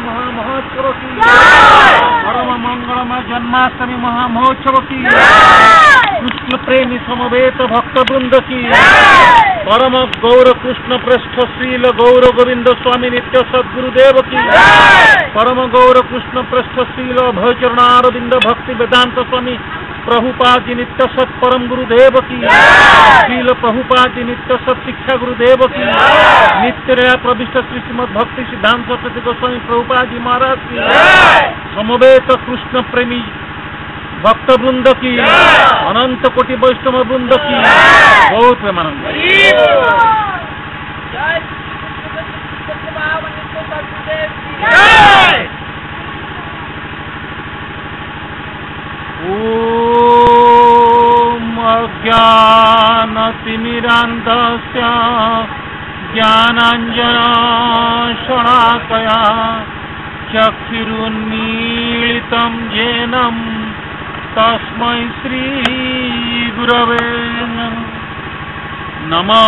महामहोत्सव की परम मंगलमय जन्माष्टमी महामहोत्सव की कृष्ण प्रेमी समवेत भक्त वृंद की परम गौर कृष्ण पृष्ठ श्रील गौर गोविंद स्वामी नित्य सद्गुरुदेव की परम गौर कृष्ण पृष्ठ श्रील भयचरणारविंद भक्ति वेदांत स्वामी प्रभुपाद जी नित्य सत परम गुरुदेव की श्रील प्रभुपाद जी नित्य सत शिक्षा गुरुदेव की नित्य नया प्रविष्ट श्री श्रीमद भक्ति सिद्धांत सरस्वती गोस्वामी प्रभुपाद जी महाराज की समवेत कृष्ण प्रेमी भक्त वृंद की अनंत कोटि वैष्णव वृंद की बहुत प्रेमानंद। ओम अज्ञानतिमिरान्धस्य ज्ञानाञ्जना शलाकया चक्षुरुन्मीलितं येन तस्मै श्री गुरवे नमो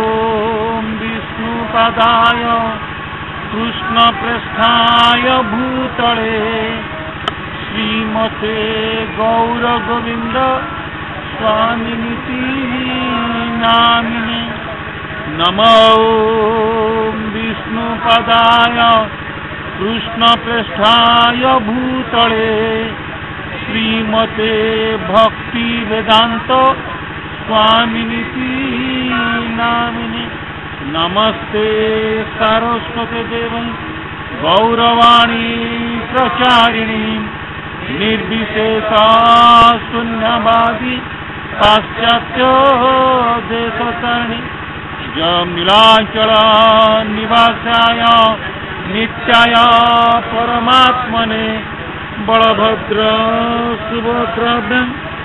विष्णुपदाय कृष्णप्रेष्ठाय भूतले श्रीमते गौर गोविंद स्वामिनिति नामिने नमो विष्णुपदाय कृष्णप्रेष्ठाय भूतले श्रीमते भक्ति वेदांत स्वामिनिति नामिने नमस्ते सरस्वती देवी गौरवाणी प्रचारिणी निर्विशेषा शून्यवादी पाश्चात्य देशतारिणी जमिलाचल निवासाय नित्याय परमात्मने बलभद्र सुभद्राभ्यां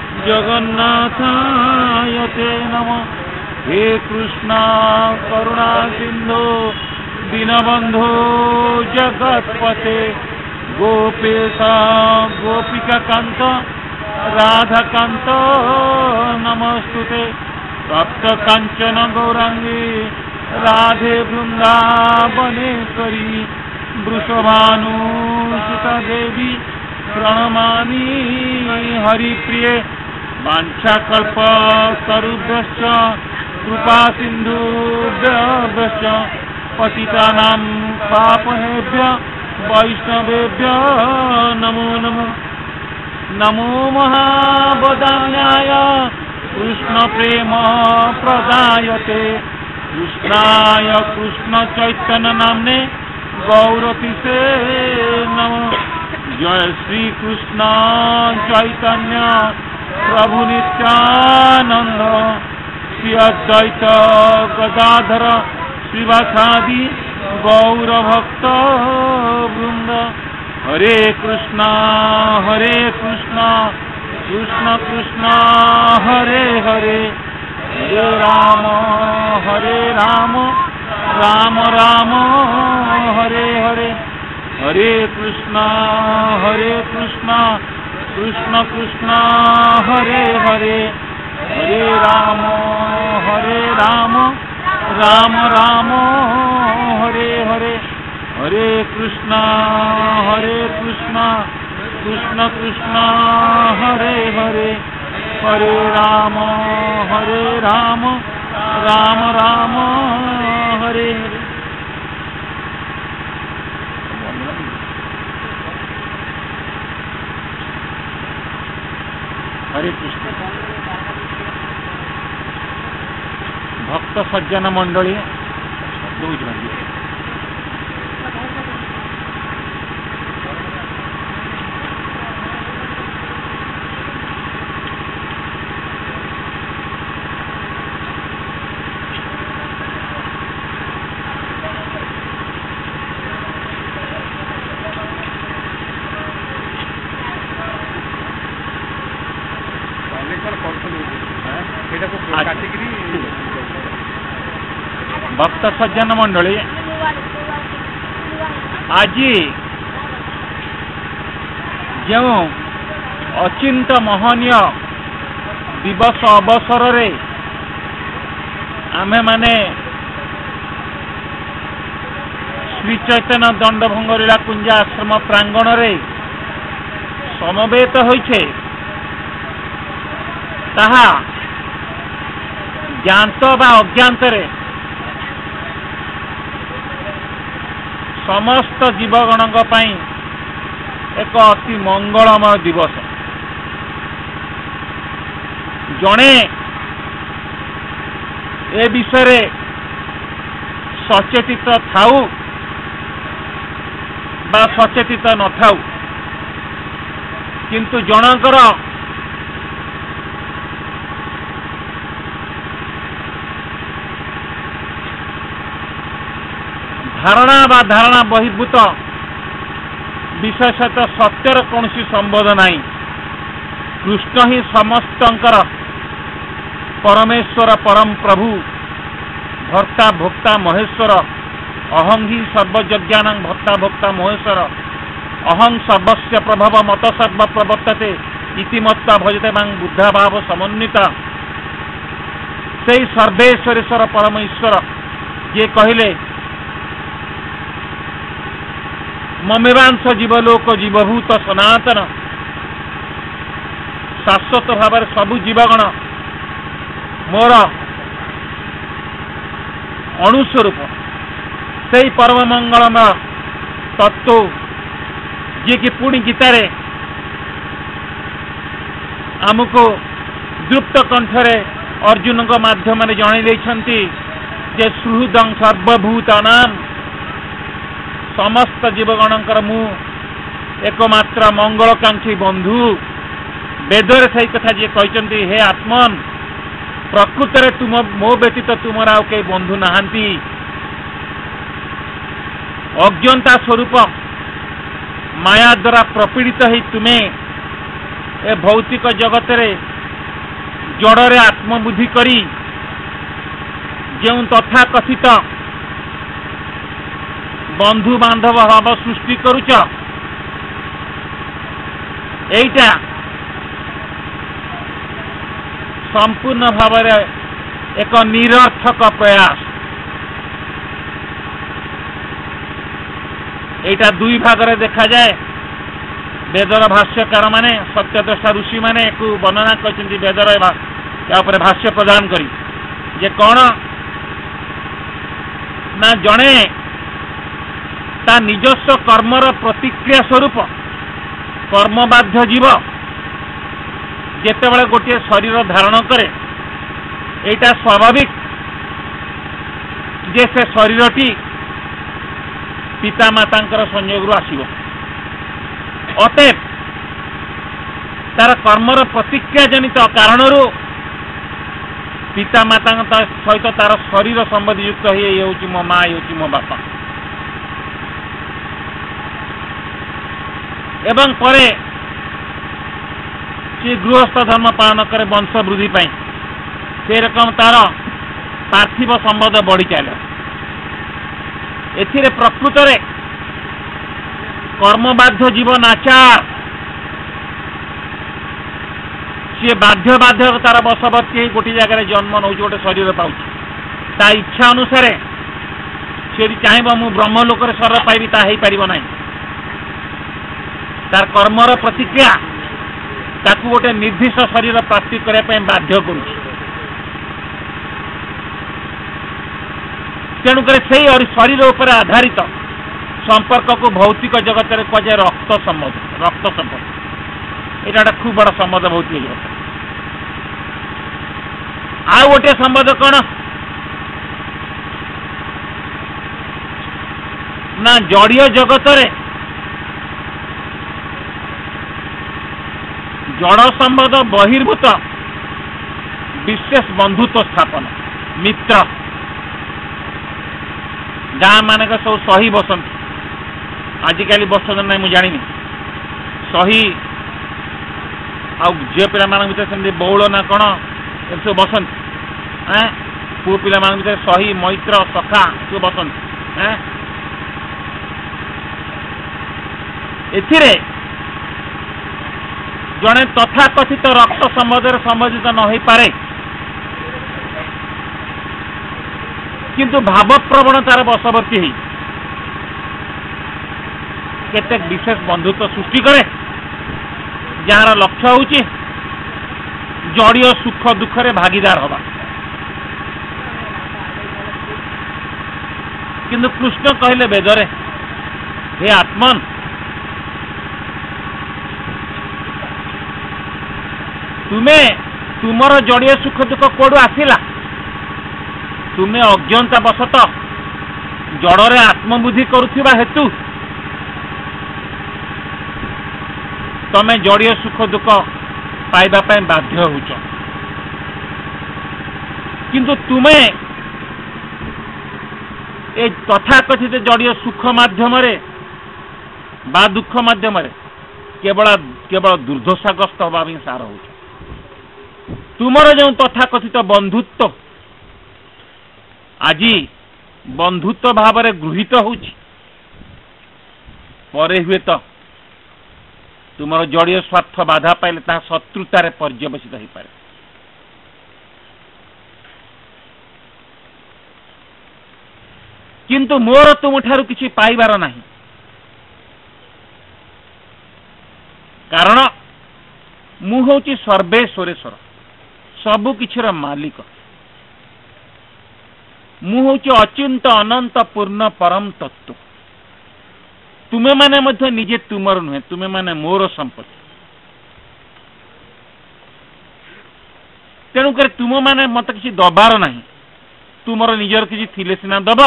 जगन्नाथाय ते नमः। हे कृष्णा करुणा सिंधु दीनबंधो जगत्पते गोपेशा गोपिका कांत राधाकांत नमस्तुते तप्त कांचन गौरांगी राधे वृंदावनेश्वरी वृषभानुसुता देवी प्रणमामि हरिप्रिये वाञ्छाकल्प तरुभ्यश्च कृपा सिन्धुभ्यश्च पतितानां पावनेभ्यः वैष्णवेभ्यो नमो नमो। नमो महावदान्याय कृष्ण प्रेम प्रदायते कृष्णाय कृष्ण चैतन्य नाम्ने गौरतिसे नमो। जय श्री कृष्ण चैतन्य प्रभु नित्यानंद श्री अद्वैत गदाधर श्रीवासादि गौर भक्त वृंद। हरे कृष्णा कृष्ण कृष्ण हरे हरे हरे राम राम राम हरे हरे हरे कृष्णा कृष्ण कृष्ण हरे हरे हरे राम राम राम हरे हरे हरे कृष्णा कृष्ण कृष्ण हरे हरे हरे राम राम राम हरे हरे। हरे कृष्ण। भक्त सज्जन मंडली भक्त सज्जन मंडली आज जो अचिंत महनीय दिवस अवसर रे आमे माने श्री चैतन्य दंडभंग लीला कुंजा आश्रम प्रांगण रे समवेत होइछे ताहा ज्ञात बा अज्ञात रे समस्त जीवगणों पाई एक अति मंगलमय दिवस। जड़े ए विषय सचेतित थाऊ बा सचेतित न थाऊ किंतु जनकर धारणा बा धारणा बहिर्भूत विषय सहित सत्यर कौन संबोध नहीं। कृष्ण ही समस्तंकर परमेश्वर परम प्रभु भर्ता भोक्ता महेश्वर अहं ही सर्वज्ञानं भर्ता भोक्ता महेश्वर अहं सर्वस्य प्रभव मत सर्व प्रवर्तते इति मत्वा भजते मां बुद्धा भाव समन्विता से सर्वेश्वरेश्वर परम ईश्वर ये कहले ममेवांश जीवलोक जीवभूत सनातन शाश्वत भाव सबु जीवगण मोर अणुस्वरूप से परम मंगलमय तत्व जी कि पुणी गीतारे आमको दृप्त कंठरे अर्जुन को माध्यम जन जे सुहृदं सर्वभूतानां समस्त जीवगणकर मु एकमात्र मंगलकांक्षी बंधु। वेदरे सही कथा जी कहते हे आत्मन प्रकृत रे तुम मो व्यतीत तुमर आउ कई बंधु नहांती। अज्ञता स्वरूप माया द्वारा प्रपीड़ित ही तुम्हें ए भौतिक जगत रे जड़े आत्मबुद्धि करी जो तथा कथित बंधु बांधव भाव सृष्टि करुच एटा संपूर्ण भाव एक निरर्थक प्रयास। एटा दुई भाग रे देखा जाए। वेदर भाष्यकार माने सत्यद्रष्टा ऋषि माने को वर्णना करछन्ति वेदर या ऊपर भाष्य प्रदान करी जे कौन ना जड़े ता निजस्व कर्मर प्रतिक्रिया स्वरूप कर्मबाध्य जीव जेतेबेले गोटे शरीर धारण करे एटा स्वाभाविक जे से शरीरटी पिता मातांकर संयोग आसिबो। अतएव तार कर्मर प्रतिक्रिया जनित कारण पिता माता सहित तार शरीर संबंधी युक्त ये मो माँ ये मो बापा एवं परे से गृहस्थ धर्म पालन करे वंश वृद्धि पाई से रकम तार पार्थिव संबंध बढ़ी चल एथिरे प्रकृत रे कर्मबाध्य जीवन आचार सी बाध्य बाध्य तार बशवर्ती गोटे जगह जन्म नौ गोटे शरीर पाँच ता इच्छा अनुसार सी चाहब मु ब्रह्मलोक शरीर पाइबी ता हो पार ना तार कर्मर प्रतिक्रिया ताकू गोटे निर्दिष्ट शरीर प्राप्ति करने बाध्य करुच्ची। तेणुक से शरीर उपर आधारित संपर्क को भौतिक जगत में कहुए रक्त संबंध रक्त संपर्क यहाँ खूब बड़ा संबंध भौतिक जगत। आ गोटे संबंध कौन ना जड़ीय जगत रे जड़ संबंध बहिर्भूत विशेष बंधुत्व स्थापन मित्र गाँ मानक सब सही बसंत आजिकल बसत ना मुझे जानी सही झील पिला भर सेमती बौल ना कौन ए सब बसंत पुओ पिला भर सही मैत्र सखा सब बसंत एथिरे जड़े तथाकथित रक्त संबंध संबंधित न हो पारे किंतु भाव प्रवणतार बशवर्ती केते विशेष बंधुत्व सृष्टि करे जार लक्ष्य होची जड़ीय सुख दुख रे भागीदार हवा। किंतु कृष्ण कहले वेदरे, हे आत्मन तुमे तुमर जड़ीय सुख दुख कोडू आसिला? तुमे अज्ञता बसत जड़रे आत्मबुद्धि करुथिबा हेतु तमे जड़ीय सुख दुख पाइबा पाई बाध्य होच। किंतु तुमे ए तथाकथित जड़ीय सुख माध्यम बा दुख माध्यम केवल केवल दुर्दशाग्रस्त हवा सार हो। तुमर जो तथाकथित बंधुत्व आज बंधुत्व भाव में गृहीत होउछि, परे हुए तो तुमर जड़ीय स्वार्थ बाधा पाइले ता शत्रुतार पर्यवसित हो पारे। किंतु मोर तुम ठारू किछि पाइबार नाही, कारण मु होउछि सर्वेश्वरेश्वर, सबु किछिर मालिक। मु होउछि अचिंत अनंत पूर्ण परम तत्व। तुमे माने मध्य निजे तुमर नुहे, तुमे माने मोर संपत्ति। तेणुक तुम माने मत किसी दबार नाही, तुमर निजर किसी थिले सिना दब,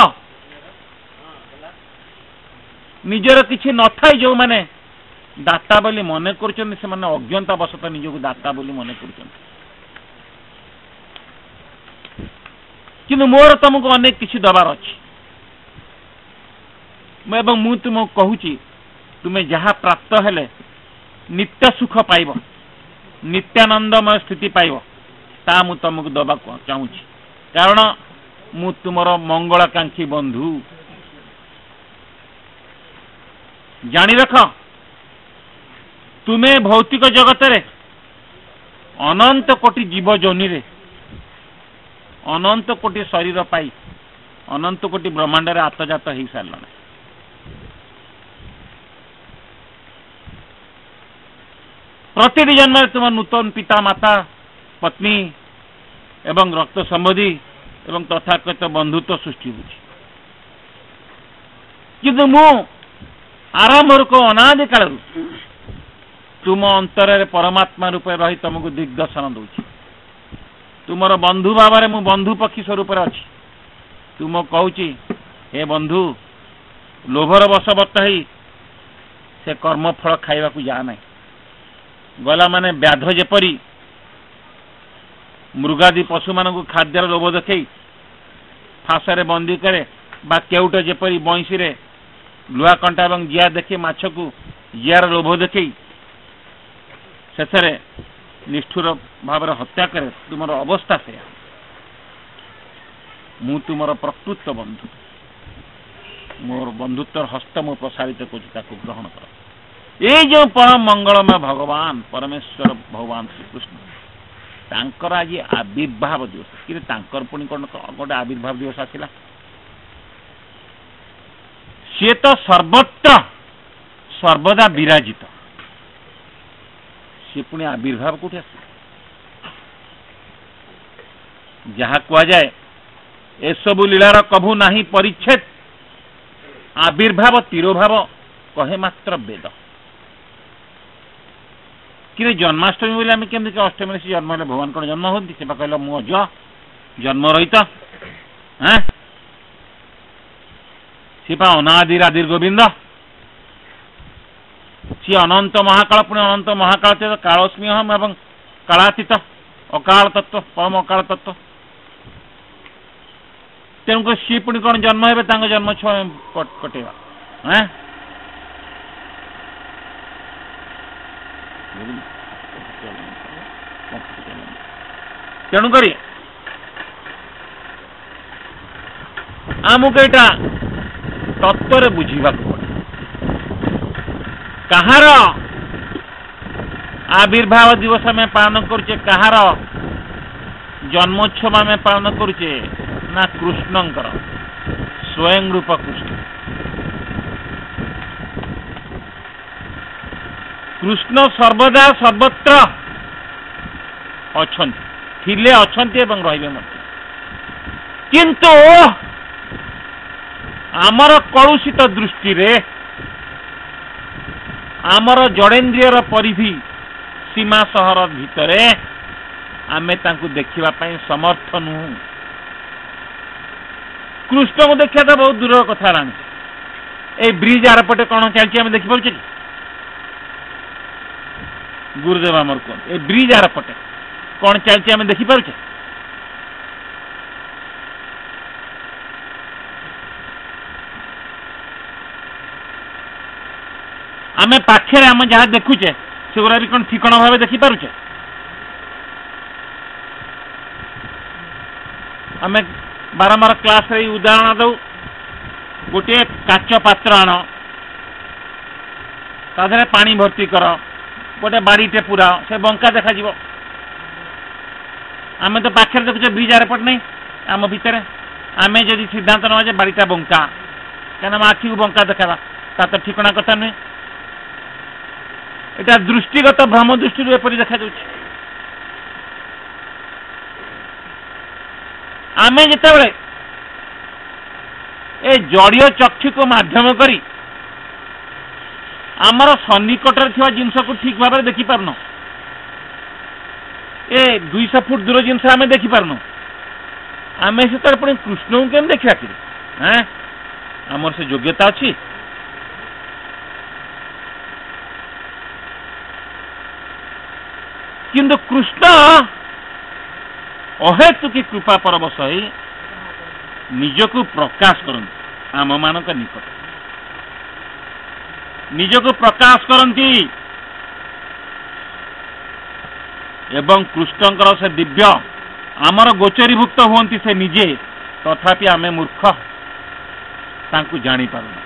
निजर किसी न थाई जो माने दाता बोली मने करछन से माने अज्ञता बसत निजको दाता बोली मने करछन। किंतु मोर तुमको अनेक किसी दबार अछि एवं मु तुमको कहूची तुमे जहाँ प्राप्त हेले नित्य सुख पाइब, नित्यानंदमय स्थिति पाइब, ता मु तुमको दबा चाहूची। कारण मु तुमर मंगलाकांक्षी बंधु। जानी रख, तुमे भौतिक जगत रे अनंत कोटि जीव जोनि रे अनंत कोटि शरीर पाई अनंत कोटि ब्रह्मांड रे आत्मजात हो सारे। प्रतिटी जन्म तुम नूतन पिता माता पत्नी एवं रक्त संबंधी एवं तथाकथित बंधुत्व सृष्टि हो। किंतु मु आरंभ को अनादि काल तुम अंतर परमात्मा रूपे रही तुमको दिग्दर्शन दूची। तुमर बंधु भाव में मु बंधु पक्षी स्वरूप अच्छी। तुम कहूची हे बंधु, लोभर वशवर्त ही से कर्मफल खाइबा को जा नहीं। गला माने व्याध जेपरी मृगादी पशु मान खाद्यर लोभ देखई फाशरे बंदी करे बा केउट जेपरी बंशी रे लुहा कंटा और जिया देखी माछ को जियार लोभ देखई शेषे निष्ठुर भाव हत्या करे, तुमर अवस्था से मु तुमर प्रकृत बंधु। मोर बंधुत्व हस्त मु प्रसारित कर ग्रहण कर। ये जो परम मंगलमय भगवान परमेश्वर भगवान श्रीकृष्ण तांकर आज आविर्भाव दिवस कि पुणी कौन गोटे आविर्भाव दिवस आसला। सी तो सर्वत्र सर्वदा विराजित, सी पुणी आविर्भाव कौट आस जहाँ कह जाए ए सबु लीलार कभू नहीं परिच्छेद, आविर्भाव तिरोभाव कहे मात्र वेद। कि जन्माष्टमी बोले आम केमती अष्टमी से जन्म है भगवान कौन जन्म होती से कहल मु जन्म रहित हाँ सी अनादिर आदिर गोविंद, सी अनंत महाकाल पुणी अनंत महाकाल कालस्मी हम एवं कालातीत अकाल तत्व परम अकाल तत्व। तेणुक सी पुणी कौन जन्म है जन्म कटेगा हाँ तेणुक आमको यहाँ तत्व बुझा पड़े कहार आविर्भाव दिवस में पालन करुचे, कहार जन्मोत्सव में पालन करुचे ना कृष्णंकर स्वयं रूप कृष्ण। कृष्ण सर्वदा सर्वत्र अछंती थिले अछंती एवं रहिबे मध्य किंतु आमर कलुषित दृष्टि रे आमर जड़ेन्द्रियर परिधि सीमा सहर भितरे आमे तांकु देखिबा पई समर्थ नु कृष्ण को देखिया तो बहुत दूर कथा रानी ए ब्रिज आर पटे कौन चलती आम देखी पारे कि गुरुदेव आमर कहते ए ब्रिज आर पटे कौन चलती आम देखी पारे आम पाखे आम जहाँ देखुचे से गुरा भी कौन ठिकण भाव देखी पारुचे आम बारंबार क्लास रे उदाहरण दौ गोटे काच पात्र आण ताधरे पानी भर्ती कर गोटे बाड़ीटे पूरा से बंका देखा जीवो आमे तो पाखे देखुचे ब्रिज आरपट नहीं आम भितर आमे जदि सिद्धांत नवा बाड़ीटा बंका क्या आखि को बंका देखा ता तो ठिकणा कथा नुहे एटा दृष्टिगत भ्रम दृष्टि एपरी देखा जाउछि आमे जितेबले ए जड़ीय चक्षु को माध्यम करी आमर सन्निकटर थिबा जिनस को ठीक भाव में देखी पारन ए 200 फुट दूर जिनस आमे देखी पारन आमे से तर पुणी कृष्ण को केम देखा कि हैं आमर से योग्यता अछि किंतु कृष्ण अहेतु की कृपा परवश निजको प्रकाश करती आम मान निकट निजको प्रकाश करती एवं कृष्णकर से दिव्य आमर गोचरीभुक्त हुंती से निजे तथापि आमे मूर्ख तांकु जानी पारुना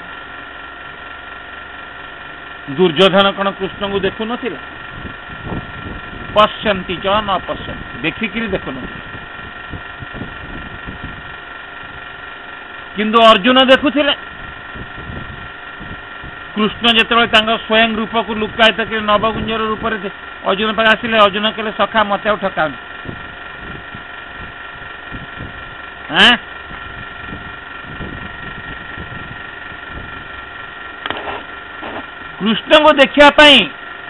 दुर्योधन कण कृष्ण को देखु नथिला पश्यंती च न पश्यंती देखिकी देखु न किंतु अर्जुन देखुथिले कृष्ण जेतेबेले तांका स्वयं रूप को लुकायित कर नवगुंजर रूप रे अर्जुन पर आसिले अर्जुन कहले सखा मते आ ठका हैं कृष्ण को देखिया पई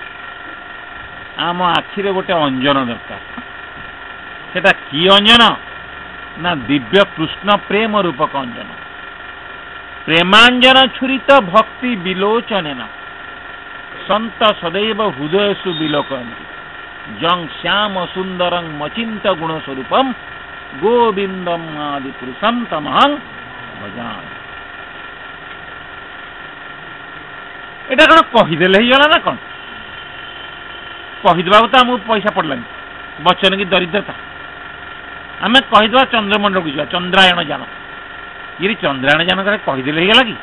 आम आखिरे गोटे अंजन दरकार सेटा कि अंजन ना दिव्य कृष्ण प्रेम रूपक अंजन प्रेमांजन छुरित भक्ति विलोचन संत सदैव हृदयसु विलोकयन्ति जं श्याम सुंदरं मचिंत गुण स्वरूपम गोविंदम आदि पुरुषम तमहं भजामि एटा कौन कहीदेले ही गला ना कौन कहीदेवा तो आमको पैसा पड़लानी बचन की दरिद्रता आम कहीदेवा चंद्रमंडल को जा चंद्रायण जान ये चंद्रायण जान करे कहीदेले ही गला कि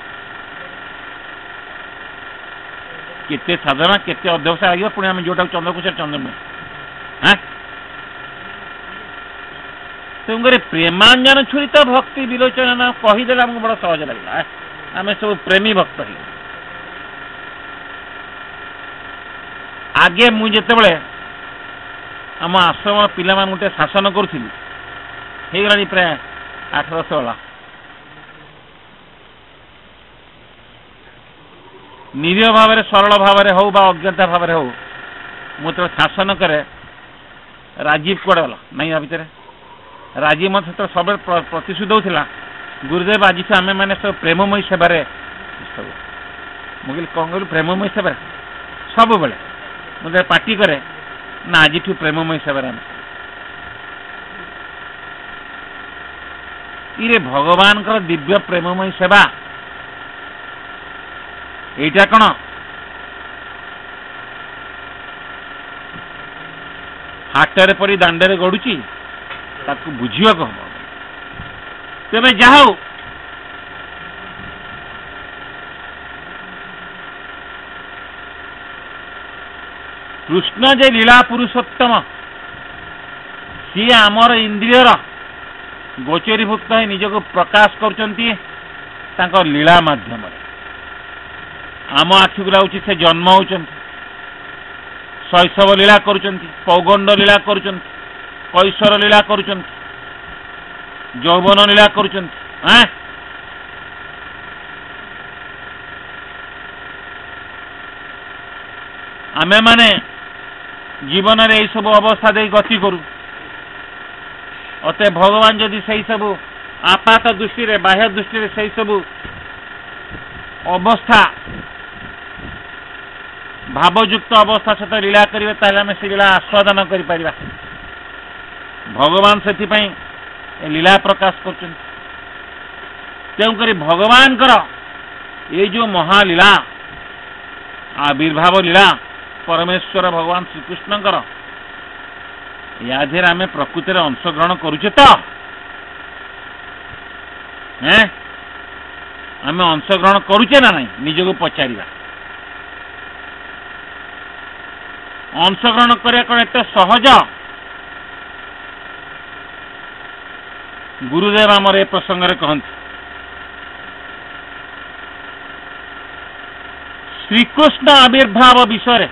केते साधना केते अध्यवसाय लगे पुणी आम जोटा चंद्रकुश चंद्रमय हाँ तुमको प्रेमांजन छुरित भक्ति विलोचन कहीदेले आमको बड़ा सहज लगे आम सब प्रेमी भक्त ही आगे मुझे आम आश्रम पिला गोटे शासन करी हो प्राय 8-10 वाला निरीह भाव में सरल भाव में हो अज्ञता भाव में हो मुझे शासन करे राजीव कड़े गला नहीं भितर राजीव मत सब प्रतिशोध होता गुरुदेव आज से आम मैंने सब प्रेममयी सेवार मुझे कौन कहलु प्रेममयी सेवा सब बेले मुझे पार्टी करे ना आज प्रेममयी सेवार इरे भगवान का दिव्य प्रेममयी सेवा एटा कौन हाटर परी दांडे गड़ुची ताकू बुझा हम तेरे जाओ कृष्ण जे लीला पुरुषोत्तम सी आमर इंद्रियर गोचरीभुक्त निजको प्रकाश कर लीला माध्यम आम आखि को लगुच से जन्म होती शैशव लीला करुचंती, पौगंड लीला करुचंती, कैशोर लीला करुचंती, यौवन लीला करुचंती। आमे माने जीवन रे सब अवस्था दे गति करू, अते भगवान जदि सही सब आपात दृष्टि रे बाह्य दृष्टि रे सही सब अवस्था भावयुक्त अवस्था सहित लीला करिवे ताले आमे से लीला आस्वादन करि परिबा। भगवान सेति पई लीला प्रकाश करछन। तेउ करी भगवान कर ये जो महालीला आविर्भाव लीला परमेश्वर भगवान श्रीकृष्ण कर या धीरे आमे प्रकृति रे अंश ग्रहण करूचे तो आमे अंश ग्रहण करूचे ना नहीं निजको पचारिबा। अंश ग्रहण करिया कोन एते सहज? गुरुदेव आमर ए प्रसंग रे कहंती श्रीकृष्ण आविर्भाव विषय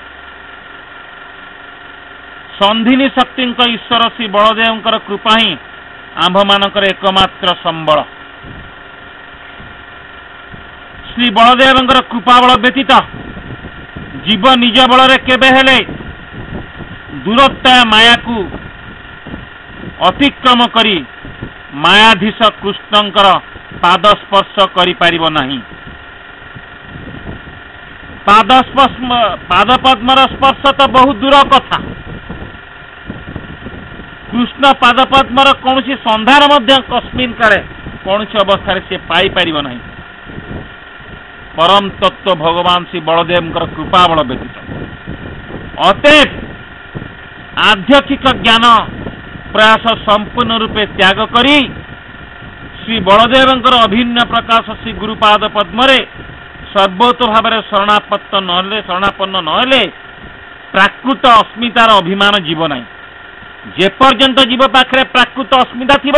संधिनी शक्ति ईश्वर श्री बलदेव कृपा ही आंभ मानकर एकमात्र संबल। श्री बलदेव कृपा बल व्यतीत जीव निज बल केबे हेले दूरत्या माया को अतिक्रम करी मायाधीश कृष्णंकर पाद स्पर्श करि पारिबो नाही। पाद पद्मर स्पर्श तो बहुत दूर कथा। कृष्ण पाद पद्मर कौन संधान कस्मिन काले कौन अवस्था से पाई पारिबो नाही। परम तत्व भगवान श्री बलदेव कृपा बल व्यतीत। अतएव आध्यात्मिक ज्ञान प्रयास संपूर्ण रूपे त्याग करी श्री बलदेव अभिन्न प्रकाश श्री गुरुपाद पद्मरे सर्वोत भाव शरणापन्न नहले प्राकृत अस्मितार अभिमान जीव ना। जेपर्यंत जीव पाखे प्राकृत अस्मिता थी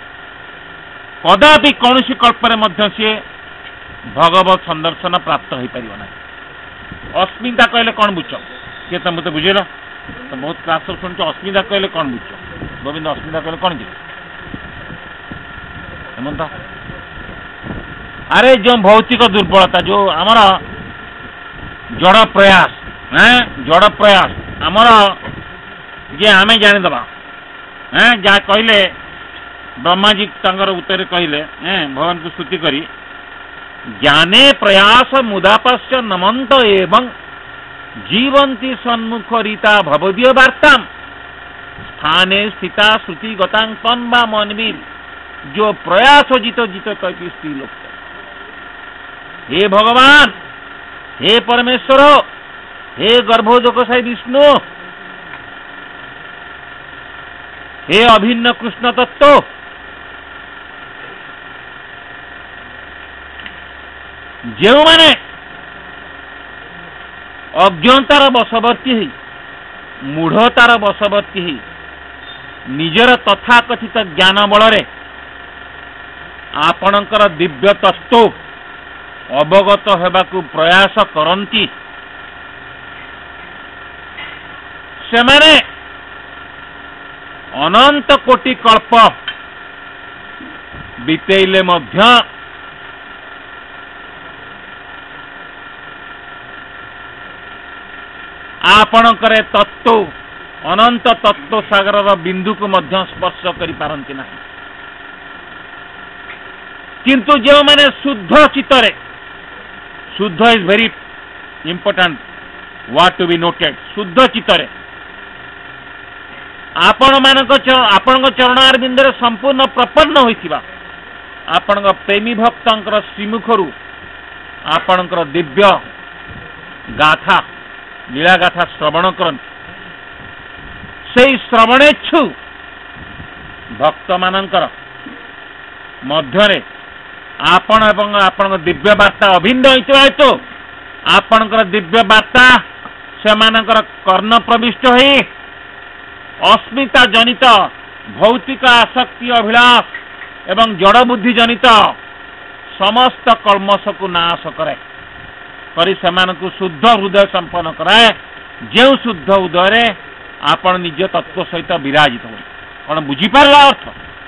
कदापि कौन कल्परे मध्य सी भगवत संदर्शन प्राप्त हो पार ना। अस्मिता कहले कौन बुझ किए तुम तो बुझेल तो बहुत क्लास शुणु अस्मिता कहले कौन बुझ गोविंद अस्मिता कहले कौन जी अरे जो भौतिक दुर्बलता जो आमर जड़ प्रयास जड़ प्रयास आमर जे आमे जानीदबा जहाँ कहले ब्रह्माजी उत्तर कहले भगवान को स्तुति करी ज्ञाने प्रयास मुदापस्य नमंत एवं जीवंती सन्मुख रीता भवदीय वार्ता स्थाने स्थिता श्रुति गतांग तन्वा मनवीर जो प्रयास जित जित कहती स्त्री लोक। हे भगवान, हे परमेश्वर, हे गर्भोदकसाई विष्णु, हे अभिन्न कृष्ण तत्व, जो माने अज्ञातार बशवर्ती ही मूढ़तार बशवर्ती ही निजर तथाकथित ज्ञान बल आपणकर दिव्य तत्व अवगत हेबाकु प्रयास करंती से माने अनंत कोटि कल्प बीतेले मध्य आपणकर तत्व अनंत तत्व सागर बिंदु को मध्य स्पर्श करि पारंती नाही। किंतु जो माने शुद्ध चित्तरे शुद्ध is very important what to be noted. शुद्ध चित्तरे आपण चरणार बिंदुरे संपूर्ण प्रपन्न होइथिबा आपण प्रेमी भक्तंकर श्रीमुखरु आपणकर दिव्य गाथा लीला गाथा श्रवण करंती। से श्रवणेच्छु भक्त मानकर मध्यरे आपण एवं आपण दिव्य वार्ता अभिन्न होइथिबा हेतु आपणकर दिव्य वार्ता सेमानकर कर्ण प्रविष्ट होई अस्मिता जनित भौतिक आसक्ति अभिलाष एवं जड़ बुद्धि जनित समस्त कल्मश को नाश करे करी सेमानकु शुद्ध हृदय संपन्न कराए जो शुद्ध उदय आपण निज तत्व सहित विराजित हो कौन बुझीपारा अर्थ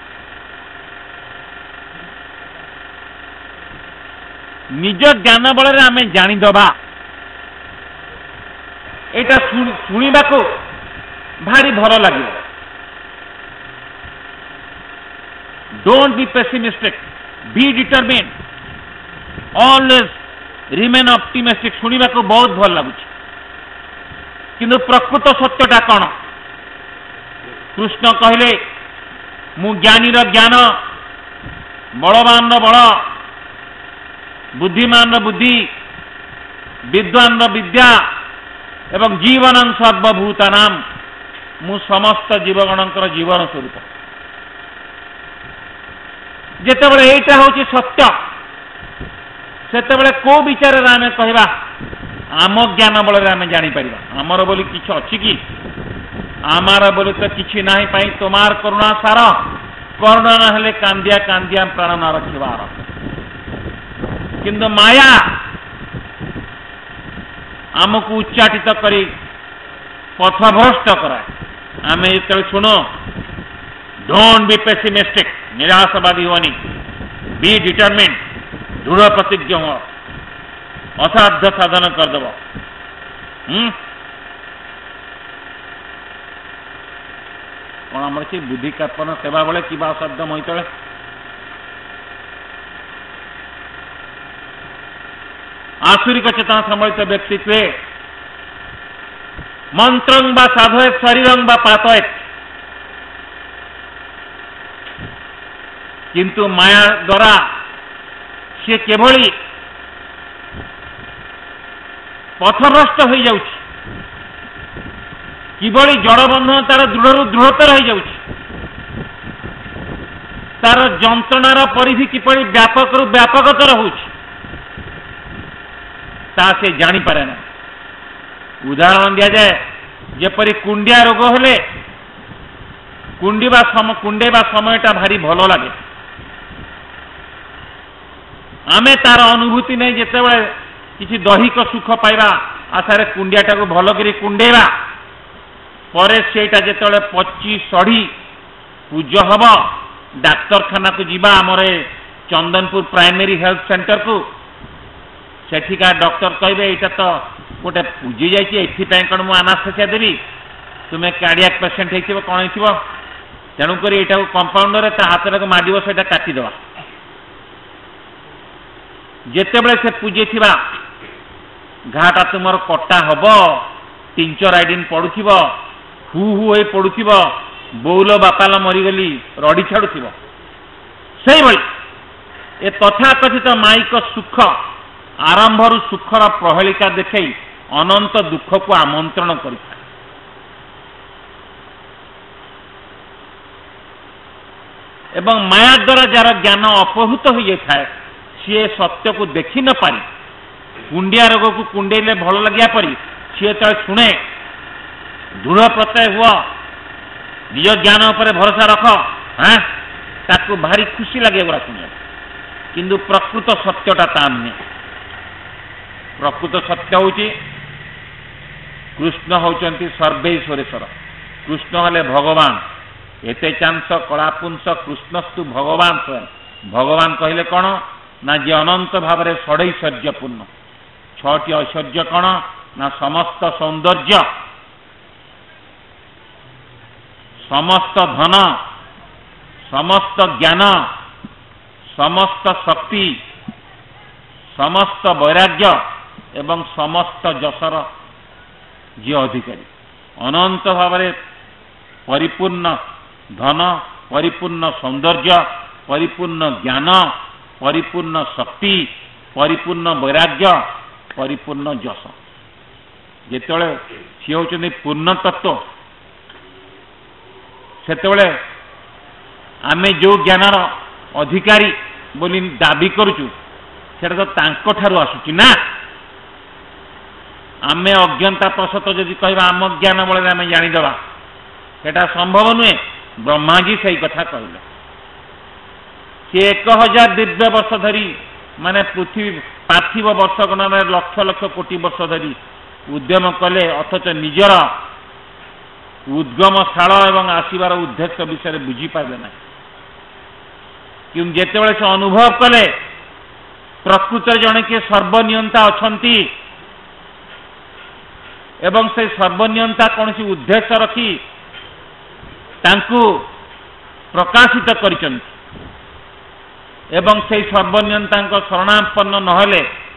निज ज्ञान बल आम जानीदबा एटा शुणा को भारी भल लगे don't be pessimistic be determine always remain optimistic शुणा को बहुत भल लगुच किंतु प्रकृत सत्यटा कौन कृष्ण कहले मु ज्ञानी ज्ञान बलवान बल बुद्धिमान बुद्धि विद्वान विद्या एवं जीवन सर्वभूतानाम मु समस्त जीवगणकर जीवन स्वरूप जेतेबेले एटा होची सत्य सेतेबेले को विचार आम कहवा आम ज्ञान बल आम जापर आमर बोली किछ अच्छी कि आमार बोली तो किछि नाही पाई तोमार करुणा सार करुणा न हेले कांदिया कांदिया प्राण न रखिबार किंतु माया आमको उच्चाटित करी पथभ्रष्ट कराए आम जो शुणु डोंट बी पेसिमिस्टिक निराशवादी होनी बी डिटरमिन दृढ़ प्रतिज्ञ हो असाध्य साधन करदेव कौन आम कि बुद्धि कर्पण सेवा बेले कि असाध्य मईतले आसुरिक चेतना सम्मिलित व्यक्तित्व मंत्रं बा साधयेत शरीरं बा पातयेत किंतु माया द्वारा सी केभली पथभ्रष्ट हो जाउछि किभली जड़बंधन तार दृढ़ दृढ़तर हो जाउछि तार जंत्रणार परिधि किपरि व्यापक रु व्यापकतर होउछि ता से जानी पारे ना उदाहरण दिया जाए जेपरी कुंडिया रोग हेले कुंडेबा समयटा भारी भल लगे आमे तार अनुभूति नहीं जितेबाला किसी दैहिक सुख पाइबा आशारे कुंडियाटा को भल करी कुंडेबा परे सेटा जेतेबाला पची सड़ी पूज हम डाक्तरखाना को जीवा आमर चंदनपुर प्राइमरी हेल्थ सेंटर को सेठिका डॉक्टर कहे यहाँ तो गोटे पूजी जाइए कौन मुझे आनास्थेसिया देवी तुम्हें कार्डियाक पेसेंट हो कौन हो तेणुक यहाँ कंपाउंडर हाथ को मार से काटिदेवा जितेबले से पूजे थी घाटा तुम कटा हम टिंचर आइडिन पड़ू हु हु हो पड़ू बौल बापाल मरीगली रड़ी छाड़ू से ए तथाकथित माइक सुख आरंभर सुखर प्रहेलिका देखई अनंत दुख को आमंत्रण करिଥାଏ एवं माया द्वारा जार ज्ञान अपहृत हो जाए सी सत्य को देखि न पारी कुंडिया रोग को कुंडेले भल लगिया परी सी तो शुणे दृढ़ प्रत्यय हुआ निज ज्ञान उपर भरोसा रख हाँ ताकू भारी खुशी लगे गुरा शुणे किंतु प्रकृत सत्यटा ता नुहे प्रकृत सत्य होची कृष्ण होचंती सर्वेश्वरेश्वर कृष्ण हले भगवान एते चांस कलापुंस कृष्णस्तु भगवान स्वयं भगवान कहले कौन ना जे अनंत भाव में षडैश्वर्यपूर्ण छटी ऐश्वर्य कौन ना समस्त सौंदर्य समस्त धन समस्त ज्ञान समस्त शक्ति समस्त वैराग्य एवं समस्त जसर जी अधिकारी अनंत भाव में परिपूर्ण धन परिपूर्ण सौंदर्य परिपूर्ण ज्ञान परिपूर्ण शक्ति परिपूर्ण वैराग्य परिपूर्ण जस जिते सी होती पूर्ण तत्व सेतेबेले आमे जो ज्ञानर अधिकारी बोली दाबी करुचु सेटा तो तांको ठारू आसुची ना आमे अज्ञानता प्रसत जदि कहबा आम ज्ञान बल आम जानीदेवा सेटा संभव नुहे ब्रह्माजी से कथा कहले सी 1000 दिव्य वर्ष धरी माने पृथ्वी पार्थिव वर्ष गणना लक्ष लक्ष कोटी वर्ष धरी उद्यम कले अथच निजर उद्गम स्थल एवं आसबार उद्देश्य विषय बुझीपारे ना कि जितेबाला से अनुभव कले प्रकृत जड़े किए सर्वनियंता अछंती एवं से सर्वनियंता कौन सी उद्देश्य रखी तांकु प्रकाशित करिसंती एवं से सर्वनियंता शरणापन्न नहले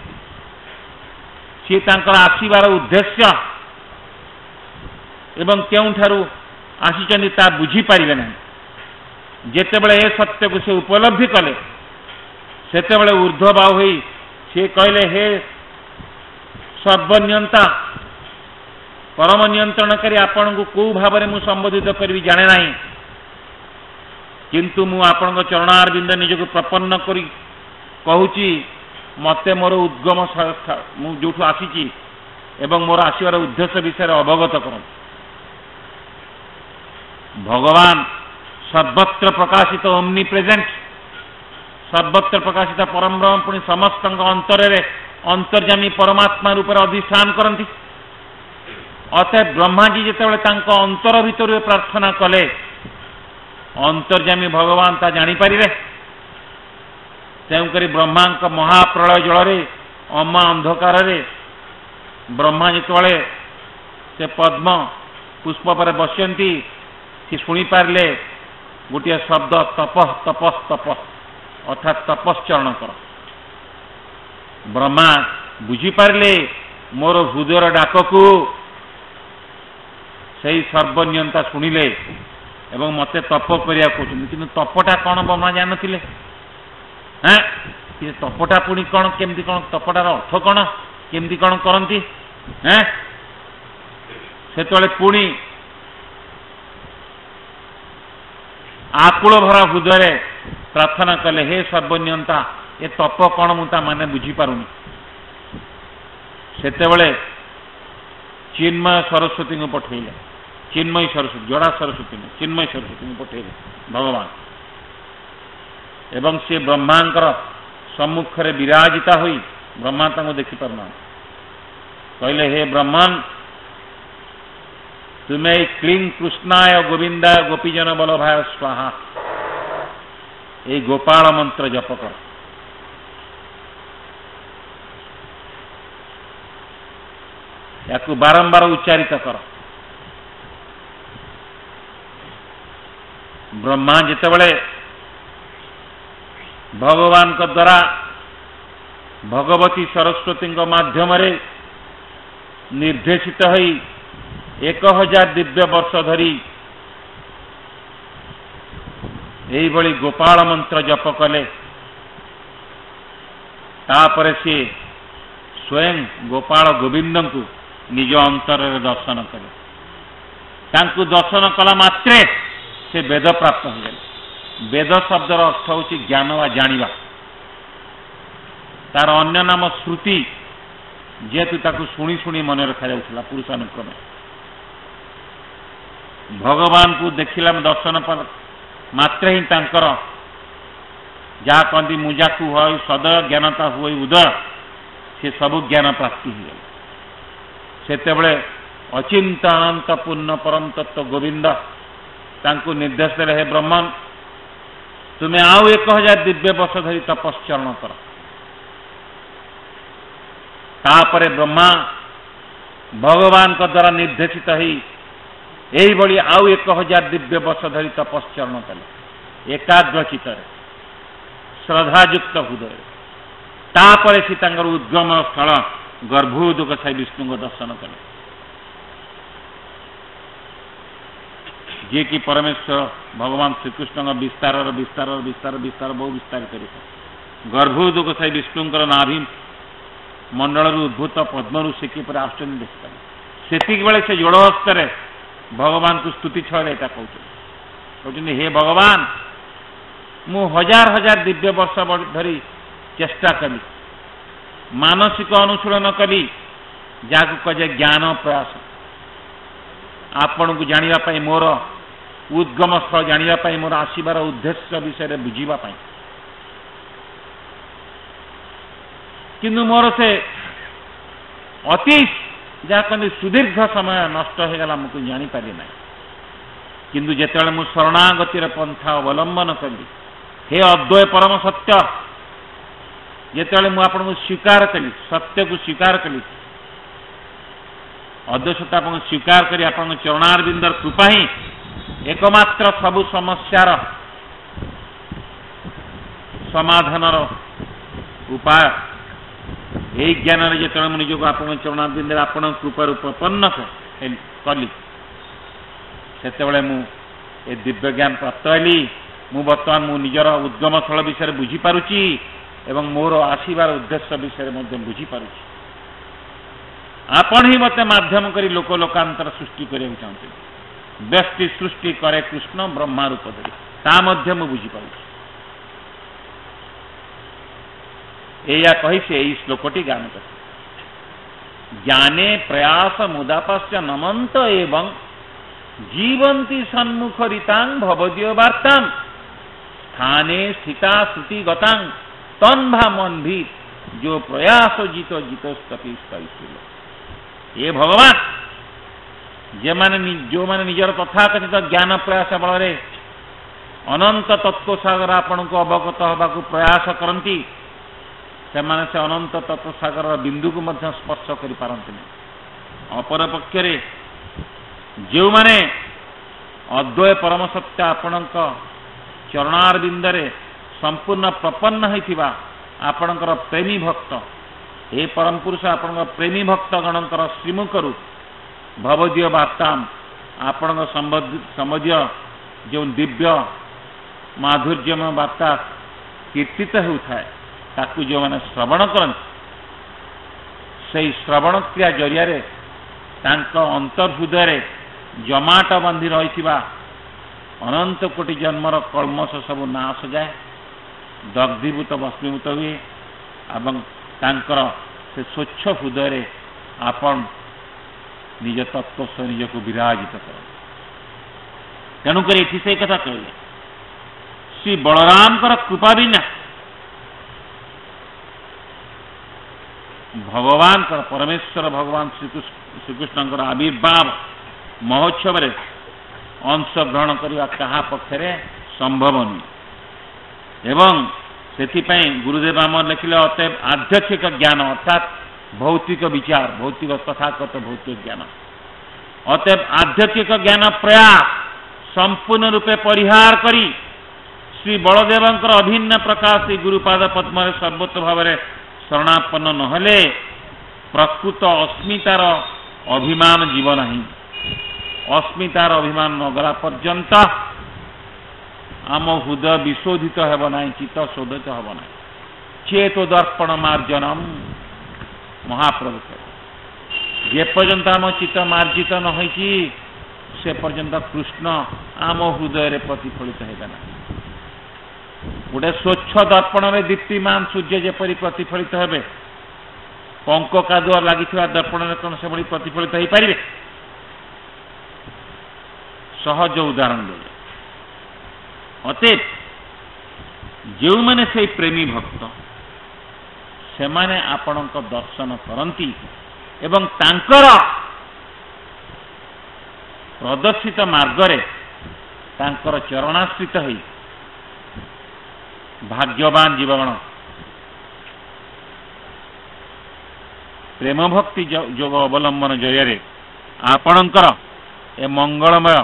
सी तांकर आसीबार उद्देश्य एवं केउठारु आसीचंती ता बुझी पारिबे ना जेतेबेले ए सत्य को से उपलब्धि कले सेतेबेले ऊर्ध्वभाव होई से कहले हे सर्वनियंता परम नियंत्रणकारी आपण को को भाव में मुझे संबोधित करी जाने ना किंतु मु आपण चरणारविंद निजक प्रपन्न करी कहूची मते मोर उद्गम जो आसी एवं मोर आसबार उद्देश्य विषय अवगत कर भगवान सर्वत्र प्रकाशित ओमनी प्रेजेंट सर्वत्र प्रकाशित परम ब्रह्म पुणी समस्त अंतर अंतर्जामी परमात्मा रूप अधिष्ठान करती अतः ब्रह्माजी जितेबाला तांको अंतर भितर प्रार्थना कले अंतर्जामी भगवान ता जानीपारे तेणुक ब्रह्मा महाप्रलय जल अमा अंधकार ब्रह्मा जिते से पद्म पुष्प पर बसती सी शुणी पारे गोटे शब्द तप तप तप अर्थात तपश्चरण कर ब्रह्मा बुझीपारे मोर हृदयर डाक को सही सर्वनियंता शुणिले एवं मते तप करिया कहते कि तपटा कौन ब्रह्मा जानते हाँ तपटा पुणी कौन केमती कौन तपटार अर्थ कौन केमती कौन करती हाँ से पुणी आकुल भरा हृदय प्रार्थना कले हे सर्वनियंता ये तप कौन मुझे माने बुझीपारुनी सेतेबेले चिन्मय सरस्वती को पठेले चिन्मयी सरस्वती जोड़ा सरस्वती में चिन्मयी सरस्वती को पठेले भगवान एवं से ब्रह्मांकर सम्मुखरे विराजिता हुई ब्रह्मा तांको देखी पारना कहले हे ब्रह्मन तुम्हें क्लीं कृष्णाय गोविंदाय गोपीजन बल्लभाय स्वाहा ये गोपाल मंत्र जप कर या बारंबार उच्चारित कर ब्रह्मा जितेबाला भगवान को द्वारा भगवती सरस्वती माध्यम निर्देशित होई 1000 दिव्य वर्ष धरी यही गोपाल मंत्र जप कले तापर सी स्वयं गोपाल गोविंद को निज अंतर दर्शन कले तांकु दर्शन कला मात्रे से वेद प्राप्त हो गए वेद शब्दर अर्थ हूँ ज्ञान वा जानिबा तार अन्य नाम श्रुति जेहेतु ताकू शुणी शुणी मन रखा जाउथला पुरुषानुक्रमे भगवान को देखिला दर्शन पर मात्र ही तांकर जहाँ कहती मुजा को हुआ सदय ज्ञानता हुए उदय से सब ज्ञान प्राप्ति हो गए सेतेबेले अचिंत अनंत पूर्ण परम तत्व गोविंद तांको निर्देश दे हे ब्रह्मन तुम्हें आउ 1000 दिव्य वर्ष धरी तपश्चरण कर तापरे ब्रह्मा भगवान को द्वारा निर्देशित ही यही आउ 1000 दिव्य वर्ष धरी तपश्चरण कले एकाग्र चित्त श्रद्धायुक्त हृदय तापर से उद्गम स्थल गर्भोदक साई विष्णु को दर्शन कले जे कि परमेश्वर भगवान श्रीकृष्ण विस्तार विस्तार विस्तार विस्तार बहु विस्तार कर गर्भोदक साई विष्णुंकर नाभि मंडल उद्भूत पद्म से किपर आश्चर्य देखते बेले से जोड़ हस्तर भगवान को स्तुति छल यहाँ कहते हे भगवान मु 1000 दिव्य वर्ष धरी चेष्टा कली मानसिक अनुशीलन कली जहाँ कहे ज्ञान प्रयास आपण को जानापी मोर उद्गम स्थल जानापी मोर आसबार उद्देश्य विषय बुझापी किंतु मोर से अति जहाँ कहते सुदीर्घ समय नष्ट हो गला मुझे जानीपारे ना किंतु जिते मु शरणागतिर पंथा अवलंबन कली हे अद्वय परम सत्य जिते मुझे स्वीकार कली सत्य को स्वीकार कली अद्वैतता स्वीकार कर आप चरणारविंदर कृपा ही एकमात्र सबु समस्यार समाधान उपाय यही ज्ञान जो निजक आप चरणारविंदर आप कृपा प्रपन्न कली से मुझे दिव्य ज्ञान प्राप्त हली मु बर्तमान मु निजर उद्गम स्थल विषय बुझीपारुची एवं मोर आसीबार उद्देश्य विषय बुझीपारुची आपण ही मत माध्यम करी लोक लोकांतर सृष्टि करने चाहते व्यक्ति सृष्टि करे कृष्ण ब्रह्मा रूप धरी ता मध्य मु बुझीपार या कही से यही श्लोकटी गान कर ज्ञाने प्रयास मुदापस्य नमंत एवं जीवंती सन्मुख रीतांग भवदीय वार्तां स्थाने स्थिता श्रुति गतांग तन्भा मन भी जो प्रयास जीतो जीतोस्तपि ये भगवान जो माने निजर तथाकथित ज्ञान प्रयास बल अनंत तत्व सागर आपण को अवगत होगा प्रयास करती से अनंत तत्व सागर बिंदु को मध्य स्पर्श कर पारती अपर पक्ष जो माने अद्वय परम सत्य आपण चरणार बिंदरे संपूर्ण प्रपन्न होइथिबा आपणकर प्रेमी भक्त हे परम पुरुष आपण प्रेमी भक्त गणकर श्रीमुखरु भवदीय वार्ता आपण संबंधी जो दिव्य माधुर्यमय वार्ता कीर्तित होता है ताकू जो मैंने श्रवण करते से श्रवण क्रिया जरिया अंतर्हृदय जमाट बांधि रही अनंत कोटि जन्मर कलमश सब नाश जाए दग्धीभूत भस्मीभूत हुए एवं तांकर से स्वच्छ हृदय आपण निज तत्व से निज को विराजित कर तेणुक ये से कथा कहले श्री बलराम कृपा बिना भगवान परमेश्वर भगवान श्रीकृष्ण आविर्भाव महोत्सव अंश ग्रहण करने क्या पक्षरे संभव नुहे एवं से गुरुदेव आम लिखिले अतएव आध्यक्षिक ज्ञान अर्थात भौतिक विचार भौतिक तथागत भौतिक ज्ञान अतएव आध्यक्षिक ज्ञान प्रयास संपूर्ण रूपे परिहार करी श्री बलदेवंकर अभिन्न प्रकार श्री गुरुपाद पद्म सर्वोत्त भाव शरणापन्न नहले प्रकृत अस्मितार अभिमान जीव नहीं अस्मितार अभिमान नगला पर्यंत आम हृदय विशोधित हेब ना चित्त शोधित हेब ना चेतो दर्पण मार्जनम महाप्रभु जे पर्यंत आम चित्त मार्जित न होइछि से पर्यंत कृष्ण आम हृदय प्रतिफलित हेबे ना गोटे स्वच्छ दर्पण में दीप्तिमान सूर्य जेपरी प्रतिफलित हेबे पंक कादुआ लगी दर्पण में कौन से भली प्रतिफलित हो पारे सहज उदाहरण देले अतएव जो मैंने से प्रेमी भक्त से माने आपण दर्शन करती एवं तांकर प्रदर्शित मार्गरे तांकर चरणाश्रित होई भाग्यवान जीवगण प्रेम भक्ति जोग अवलंबन जरिया आपणकर ए मंगलमय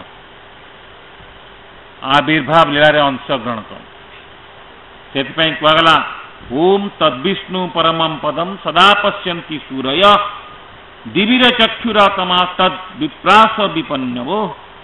आविर्भाव लीला अंश ग्रहण कर से कहगला ओम तद्विष्णु परमं पदम सदा पश्यन्ति सूरय दिवीर चक्षुरातमा तद विप्रास विपन्नवो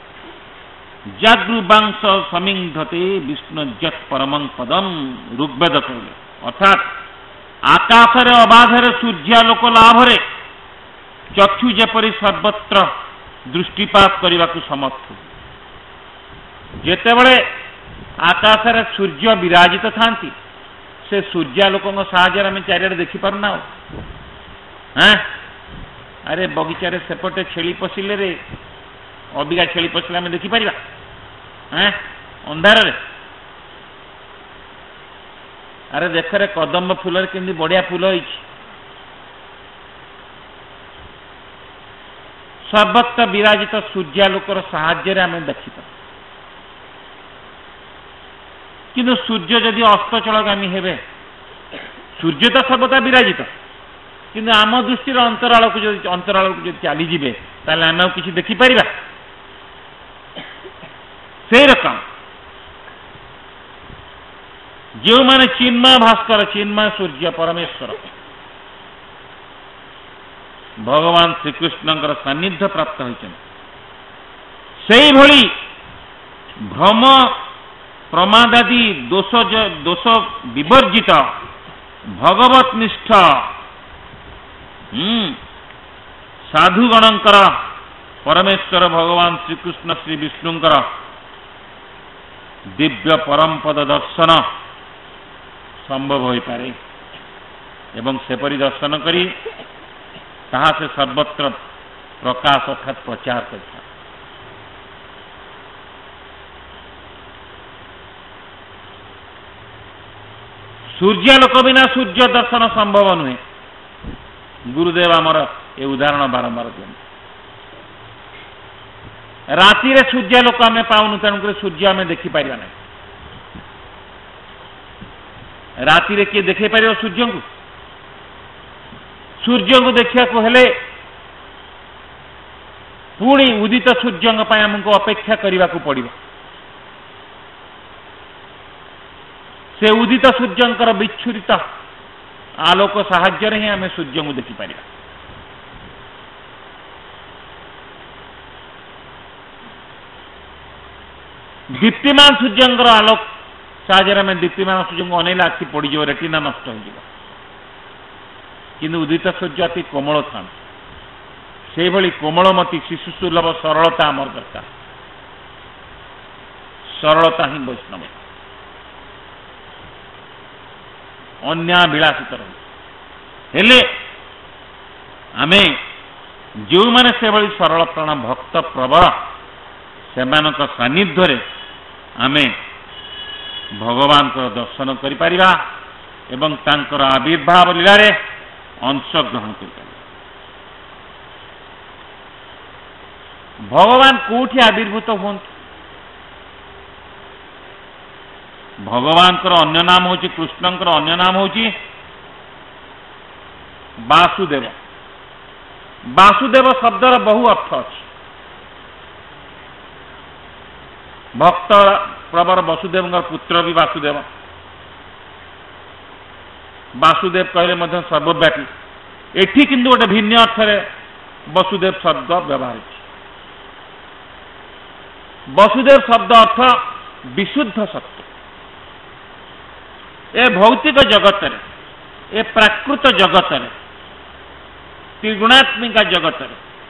जागृवांश समिंधते विष्णु जत परमं पदम ऋग्वेद कहले अर्थात आकाशरे अबाधरे सूर्यालोक लाभरे चक्षु जेपरी सर्वत्र दृष्टिपात करने को समर्थ जेतेबळे आकाशरे सूर्य विराजित थांती से सूर्यालोक साहाय्य आम चारिड़े देखी पारना हाँ अरे बगीचारे सेपटे छेली पशिले रे अबिका छेली पशिले आम देखी पारिबा हाँ अंधार रे अरे देख रे कदम्ब फूल केमती बढ़िया फूल होइछि सर्वत्र विराजित सूर्यालोकर साहाय्य आम देखिप किंतु सूर्य जदि अस्त चलगामी हेबे सूर्य तो सर्वदा विराजित किंतु आम दृष्टि अंतराल को चलीजे ताले आम किसी देखिपर से रकम जो माने चिन्मय भास्कर चिन्मय सूर्य परमेश्वर भगवान श्रीकृष्ण सान्निध्य प्राप्त होती से भली भ्रम प्रमादादि दोष विवर्जित भगवतनिष्ठ साधुगणंकर परमेश्वर भगवान श्रीकृष्ण श्री विष्णुंकर दिव्य परम पद दर्शन संभव हो पारे एवं सेपरी दर्शन करी ताहा से सर्वत्र प्रकाश अर्थात प्रचार करता सूर्यालोक बिना सूर्य दर्शन संभव नुहे गुरुदेव आमर ए उदाहरण बारंबार दियंती राति रे सूर्यालोक आम पाऊनु तेणुक सूर्य आम देखिपर ना राति रे किए देखे पार सूर्य को सूर्य को देखा हेले पुणी उदित सूर्य आमको अपेक्षा करने को पड़ो से उदित सूर्यंकर विच्छुरित आलोक साहाय्य ही आम सूर्य को देखिपर दीप्तिमान सूर्यंकर आलोक साहाय्य आम दीप्तिमान सूर्य को अनेला आखि पड़ज रेटिना नष्ट हो किंतु उदित सूर्य अति कोमल था से भली कोमलमती शिशु सुलभ सरलता आमर दरकार सरलता ही वैष्णव अन्याभिलाषित रहे आमे जो माने से भली सरल प्राण भक्त प्रबल से सानिध्य आमे भगवान को दर्शन करिपारिबा एवं तांकर आविर्भाव लीला रे अंश ग्रहण कर भगवान कोठी आविर्भूत हूँ भगवान अन्य नाम हूँ कृष्णंकर अन्य नाम हूँ वासुदेव वासुदेव शब्दर बहु अर्थ अच्छी भक्त प्रवर वसुदेव पुत्र भी वासुदेव वासुदेव कहले सर्वव्यापी एठी किंतु गोटे भिन्न अर्थ वसुदेव शब्द व्यवहार वसुदेव शब्द अर्थ विशुद्ध सत्य ए भौतिक जगत ए प्राकृत जगत त्रिगुणात्मिका जगत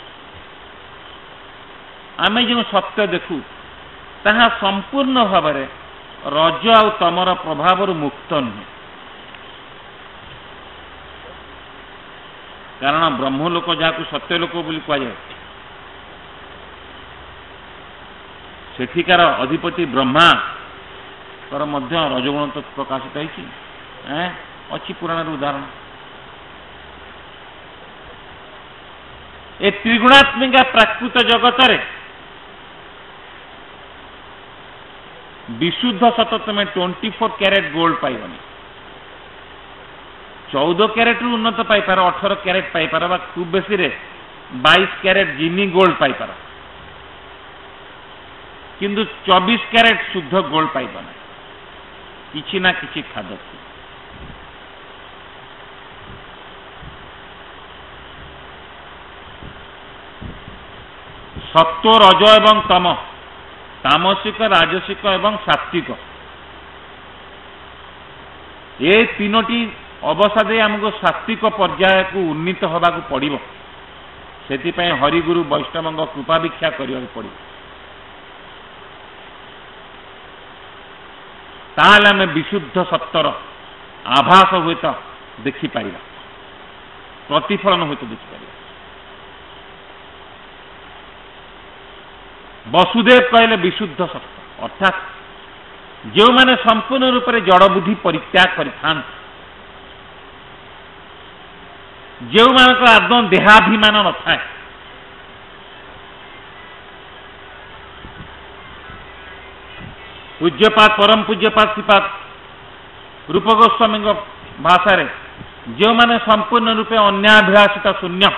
आमे जो सत्य देखू ताहा संपूर्ण भाव रज आ तमर प्रभाव मुक्त नुहे कारण ब्रह्मलोक जहाँ सत्यलोक बोली कहुए सेठिकार अधिपति ब्रह्मा तर मध्य रजगुण तो प्रकाशित है अच्छी पुराण उदाहरण ए त्रिगुणात्मिका प्राकृत जगत रे विशुद्ध सत तुम 24 कैरेट गोल्ड पाइबनी 14 कैरेट रु उन्नत पाइपार 18 कैरेट पाइपार खूब बेसी रे 22 कैरेट जिनी गोल्ड पाइपार किंतु 24 कैरेट शुद्ध गोल्ड पाइबना किछि ना किछि खाद सत्व रज एवं तम तामसिक राजसिक एवं सात्विक ये तीनोटी अवस्था दे आमको सात्विक पर्याय को उन्नीत होगा पड़ो से हरिगुरु वैष्णव कृपा भिक्षा करने पड़ो ताहले आम विशुद्ध सत्तर आभास हुए तो देखिपर प्रतिफलन हुए तो देखिपर वसुदेव कहले विशुद्ध सत्य अर्थात जो माने संपूर्ण रूप से जड़ बुद्धि परित्याग करिथां जो मानक आदौ देहाभिमान न थाए पूज्यपाद परम पूज्यपाद श्रीपाद रूप गोस्वामी भाषा रे जो माने संपूर्ण रूपे अन्याभिलाषिता शून्य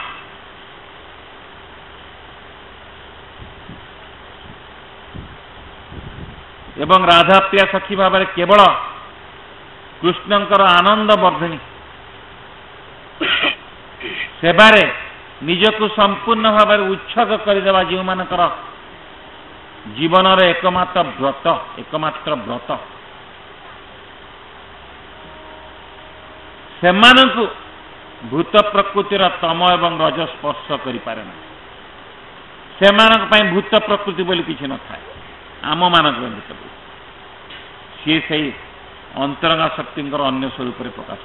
एवं राधा प्रिया सखी भाव में केवल कृष्णंकर आनंद वर्धिनी सेवारे निजक संपूर्ण भाव में उत्सर्ग करदेवा जो मानकर जीवन एकमात्र व्रत सेमानंकु भूत प्रकृतिर तम एवं रज स्पर्श करि पारे ना सेमानक पई भूत प्रकृति बोली किछि न थाए आम मानक सी से अंतरंगा शक्ति अन्य स्वरूप प्रकाश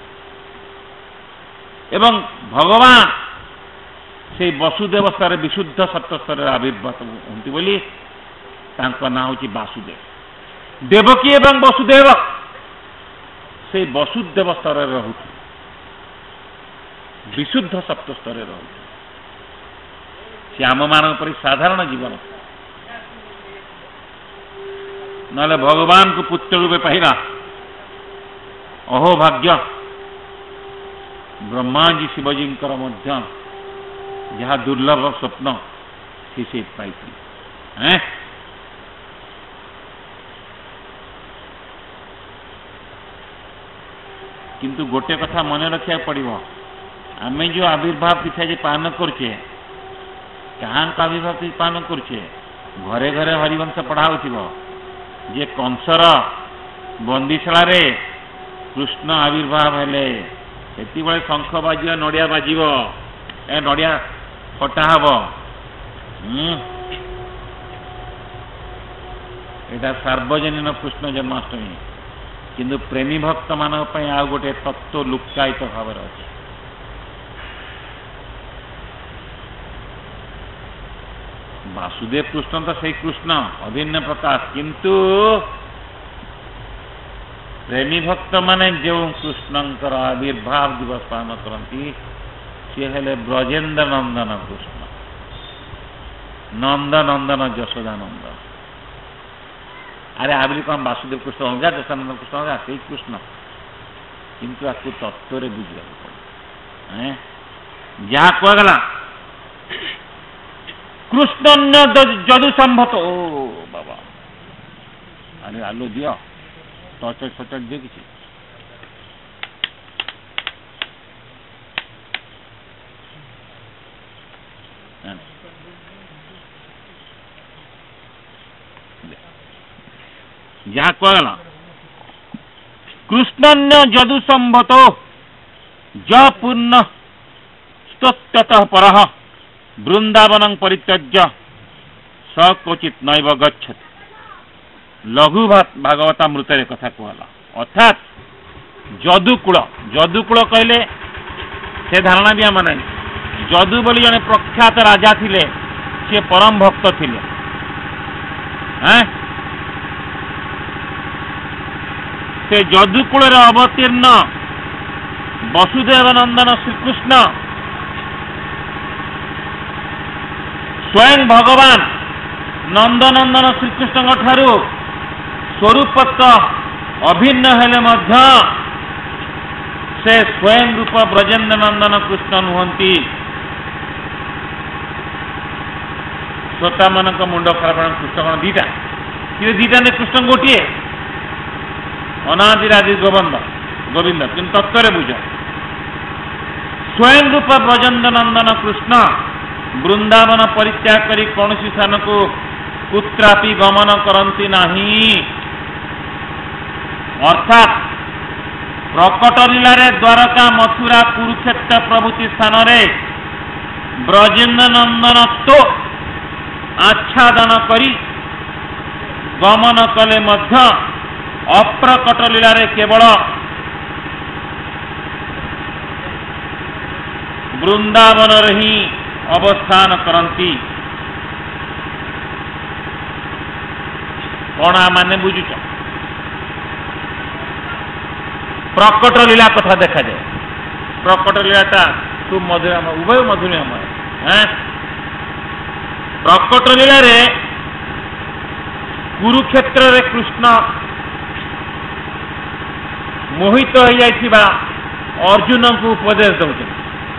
एवं भगवान से वसुदेव स्तर विशुद्ध सत्य स्तर आविर्भाव होती बोली ना हूँ वासुदेव देवकी एवं वसुदेव से वसुदेव स्तर रोचे विशुद्ध सत्य स्तर रोचे सी आम मान पर साधारण जीवन ना भगवान को पुत्र रूपे पाइला अहो भाग्य ब्रह्मा जी शिवजी जहाँ दुर्लभ स्वप्न सी पाई हैं किंतु गोटे कथा मन रखा पड़ो आम जो आविर्भाव पिछा पालन करछे क्या आविर्भाव पालन करछे घरे घरे हरिवंश पढ़ाऊ जे कंसर बंदीशाला रे कृष्ण आविर्भाव हेले सेति बळे शंख बाजिव नड़िया बाजिव ए नड़िया फटा हब एटा सार्वजनीन कृष्ण जन्माष्टमी किंतु प्रेमी भक्त मान आ गोटे तत्व लुक्कायित भाव अच्छे वासुदेव कृष्ण तो से कृष्ण अभिन्न प्रकाश किंतु प्रेमी भक्त माने जो कृष्णंकर आविर्भाव दिवस पालन करती सी हेले ब्रजेन्द्र नंदन कृष्ण नंदनंदन यशोदानंद अरे आबरी कौन वासुदेव कृष्ण होगा यशोदानंद कृष्ण होगा से कृष्ण किंतु आपको तत्व बुझा पड़े जहाँ कहगला कृष्ण जदु संभत ओ बाबा अरे आलो दियो टर्च सचर दियो किसी जहाँ कहला कृष्ण जदु संभत ज पूर्ण स्तोत्रतः परः वृंदावन परित्यज्य स क्वचित नैव गच्छति लघु भागवता मृतर कथा कहला अर्थात जदुकूल कहले से धारणा भी आम ना जदु बोली जने प्रख्यात राजा थिले से परम भक्त थिले से जदुकूल अवतीर्ण वसुदेव नंदन श्रीकृष्ण स्वयं भगवान नंदनंदन श्रीकृष्ण ठारू स्वरूपत अभिन्न हेले मध्य से स्वयं रूप ब्रजेन्द्र नंदन कृष्ण नुहंती श्रोता मान मुंड खराब कृष्ण कौन दीटा कि दीटा ने कृष्ण गोटे अनादिरादि गोविंद कि तत्व बुझ स्वयं रूप ब्रजेन्द्र नंदन कृष्ण वृंदावन परित्याग करी कौन सी स्थान को कुत्रापि गमन करती नहीं अर्थात प्रकट लीला रे द्वारका मथुरा कुरुक्षेत्र प्रभृति स्थान रे ब्रजेन्द्र नंदन तो आच्छादन करी गमन कले मध्य अप्रकट लीला रे केवल वृंदावन रही अवस्थान करती कौन माने बुझुच प्रकट लीला कथा देखा जाए प्रकट लीलाटा तू मधुरम उभय मधुरम प्रकट लीला रे कुरुक्षेत्र रे कृष्ण मोहित हो जाइथिबा अर्जुन को उपदेश दउछन।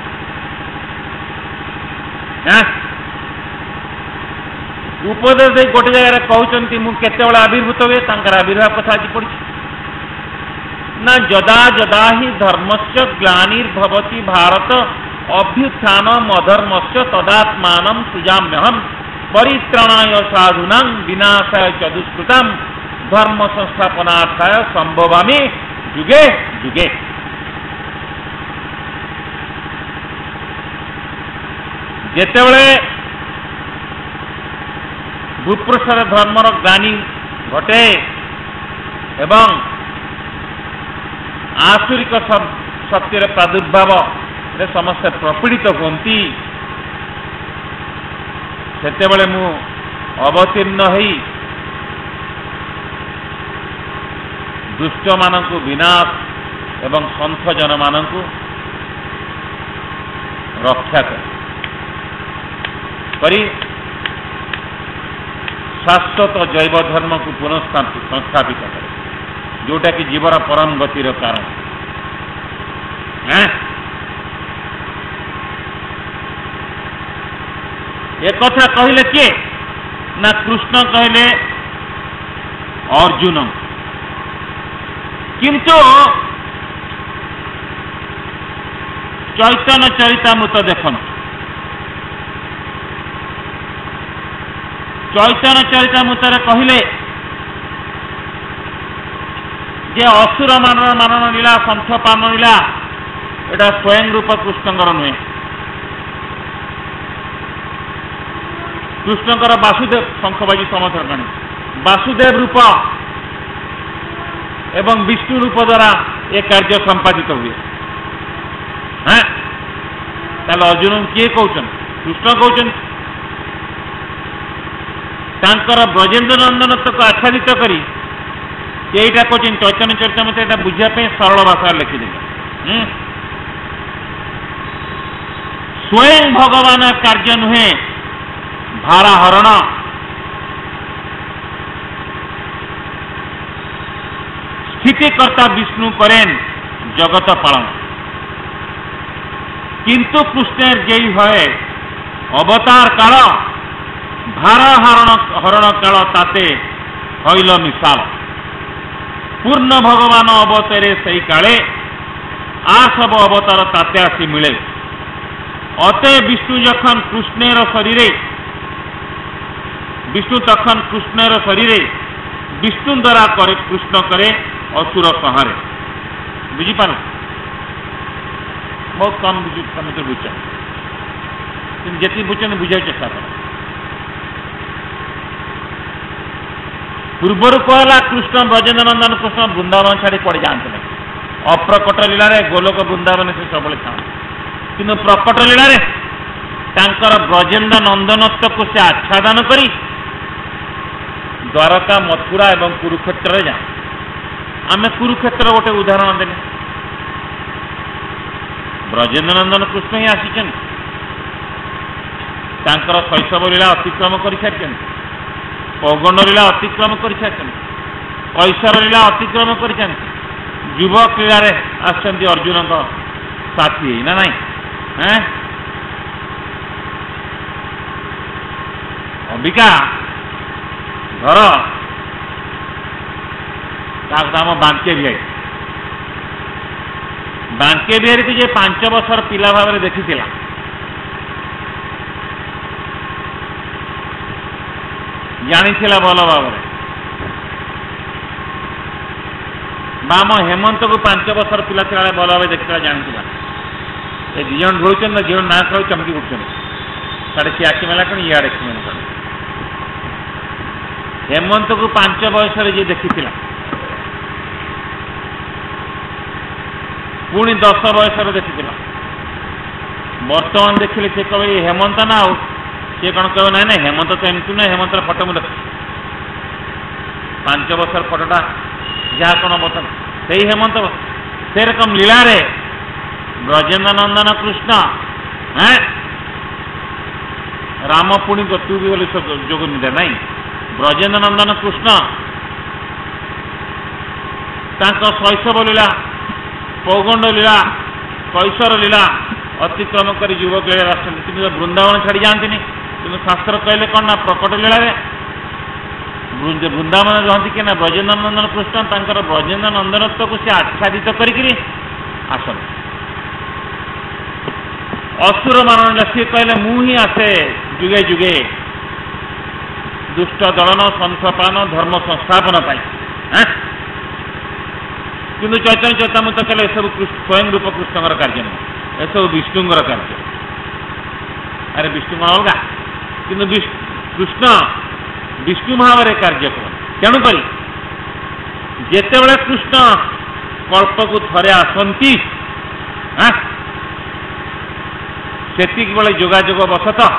उपदेश दे गोटे जगह कहउचंती मु केतेबेला आविर्भूत हुए तांकर आविर्भाव कथा आज पड़ी ना जदा जदा ही धर्मस्य ग्लानिर्भवति भारत अभ्युत्थान मधर्मस्य तदात्मानं सृजाम्यहम् परित्राणाय साधूनां विनाशाय च दुष्कृतां धर्म संस्थापनार्थाय संभवामि जुगे जुगे। जेतेबेले भूपृष्ठर धर्मर ग्लानि घटे एवं आसुरिक शक्तिर प्रादुर्भाव रे समस्ते प्रपीड़ित होती सेतेबेले मु अवतीर्ण होई दुष्ट मानकु विनाश एवं संथ जन मानकु रक्षा करी शाश्वत जैव धर्म को पुनः संस्थापित करे जोटा कि जीवन परम गतिर कारण। एक कथा कहले किए ना कृष्ण कहले अर्जुन किंतु चैतन्य चरितामृत देखन चैतन्य चरितामृत कहले जे असुर मानन लीला संथ पान लीला एटा स्वयं रूप कृष्णकर नुहे कृष्णकर वासुदेव शंखबाजी समर्थन गणी वासुदेव रूप एवं विष्णु रूप द्वारा ये कार्य संपादित हुए। हाँ ताले अर्जुन किए कहउछन कृष्ण कहउछन तांकर ब्रजेन्द्र नंदन को आच्छादित करी यहीटा कहते चैतन्य चरितामृत एटा बुझापे सरल भाषा लिखिदे स्वयं भगवान कार्य नुहे भाराहरण स्थितिकर्ता विष्णु करें जगत पालन किंतु कृष्णेर जेई है अवतार काल भाराहरण काल ताते हईल मिसाल पूर्ण भगवान अवतारे सही काले आ सब अवतार ताते आसी मिले अते विष्णु जखन कृष्णेर शरीरे विष्णु तखन कृष्णेर शरीरे विष्णु द्वारा करे कृष्ण करे असुर संहारे बुझीपार बहुत कम बुझ बुझ जी बुझे बुझा चेष्टा कर पूर्वर कहला कृष्ण ब्रजेन्द्र नंदन कृष्ण वृंदावन छाड़ी पड़ जाते नहीं अप्रकट लीला रे गोलोक वृंदावन से सब था कि प्रकट लीला रे तांकर ब्रजेन्द्र नंदनत्व को से आच्छादन करी द्वारका मथुरा एवं कुरुक्षेत्र जा आम कुरुक्षेत्र गोटे उदाहरण देने ब्रजेन्द्र नंदन कृष्ण ही आसीचन तांकर शैशव लीला अतिक्रम कर सारी पौगंड लीला अतिक्रम कर कैशोर लीला अतिक्रम कर युवक लीला रे आसछन्ति अर्जुन का साथी ना नहीं हैं अबिका घर नाम बांके बिहारी बांके बिहारी को जे 5 वर्षर पिला भाव देखी जानी भल भाव बाम हेमंत को 5 वर्षर पिला थी भल भाव देखा जानी ये दिजन ढोचन जीवन ना कह चमकी उठुन साढ़े सी आखि मेला कण इे हेमंत को 5 बयस जी देखी पुणी 10 बयस देखी बर्तमान देखिले से कह हेमंत ना आउ सी कौन कह ना ना हेमंत तो एमती ना हेमंत फटो मुझे 5 वर्षर फटोटा जहाँ कौन बर्तमान से हेमंत से रकम लीला रे ब्रजेन्द्र नंदन कृष्ण हैं राम पुणी तू भी बोले जोग निदे नहीं ବ୍ରଜେନ୍ଦ୍ର ନନ୍ଦନ କୃଷ୍ଣ ତାଙ୍କ ଶୈଶବ ଲୀଳା, ପୌଗଣ୍ଡ ଲୀଳା, କୈଶୋର ଲୀଳା ଅତିକ୍ରମ କରି ଯୁବକ ଲୀଳାରେ ଆସନ୍ତି, କିନ୍ତୁ ବୃନ୍ଦାବନ ଛାଡ଼ି ଯାଆନ୍ତିନି। କିନ୍ତୁ ଶାସ୍ତ୍ର କହିଲେ କ'ଣ ନା ପ୍ରକଟ ଲୀଳାରେ ବୃନ୍ଦାବନ ରହନ୍ତି କି ନା ବ୍ରଜେନ୍ଦ୍ର ନନ୍ଦନ କୃଷ୍ଣ ତାଙ୍କର ବ୍ରଜେନ୍ଦ୍ର ନନ୍ଦନତ୍ୱକୁ ସେ ଆଚ୍ଛାଦିତ କରିକିରି ଆସନ୍ତି। ଅସୁର ମାନ ସିଏ କହିଲେ ମୁଁ ହିଁ ଆସେ ଯୁଗେ ଯୁଗେ ଦୁଷ୍ଟ ଦଳନ ସଂସ୍ଥାପନ ଧର୍ମ ସଂସ୍ଥାପନ ପାଇଁ। କିନ୍ତୁ ଚୈତନ୍ୟ ଚୈତାମୃତ କହିଲେ ଏସବୁ ସ୍ୱୟଂ ରୂପ କୃଷ୍ଣଙ୍କର କାର୍ଯ୍ୟ ନୁହେଁ, ଏସବୁ ବିଷ୍ଣୁଙ୍କର କାର୍ଯ୍ୟ। ଆରେ ବିଷ୍ଣୁଙ୍କର ଅଲଗା, କିନ୍ତୁ କୃଷ୍ଣ ବିଷ୍ଣୁ ଭାବରେ କାର୍ଯ୍ୟ କରନ୍ତି। ତେଣୁକରି ଯେତେବେଳେ କୃଷ୍ଣ କଳ୍ପକୁ ଥରେ ଆସନ୍ତି ସେତିକି ବେଳେ ଯୋଗାଯୋଗ ବଶତଃ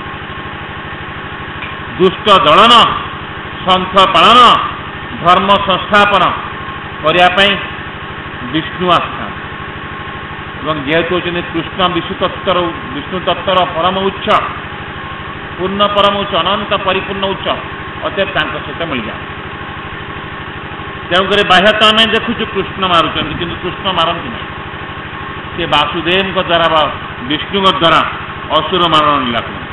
ଦୁଷ୍ଟ ଦଳନ ସନ୍ଥ ପାଳନ ଧର୍ମ ସଂସ୍ଥାପନ କରିବା ପାଇଁ ବିଷ୍ଣୁ ଆସିଥାନ୍ତି। ଏବଂ ଯେହେତୁ ହେଉଛନ୍ତି କୃଷ୍ଣ ବିଷ୍ଣୁ ତତ୍ତ୍ୱର ପରମ ଉଚ୍ଚ, ପୂର୍ଣ୍ଣ ପରମ ଉଚ୍ଚ, ଅନନ୍ତ ପରିପୂର୍ଣ୍ଣ ଉଚ୍ଚ, ଅତଏବ ତାଙ୍କ ସହିତ ମିଳିଯାଏ। ତେଣୁକରି ବାହ୍ୟତ ଆମେ ଦେଖୁଛୁ କୃଷ୍ଣ ମାରୁଛନ୍ତି, କିନ୍ତୁ କୃଷ୍ଣ ମାରନ୍ତି ନାହିଁ। ସେ ବାସୁଦେବଙ୍କ ଦ୍ୱାରା ବା ବିଷ୍ଣୁଙ୍କ ଦ୍ୱାରା ଅସୁର ମାରଣ ଲୀଳା କରନ୍ତି।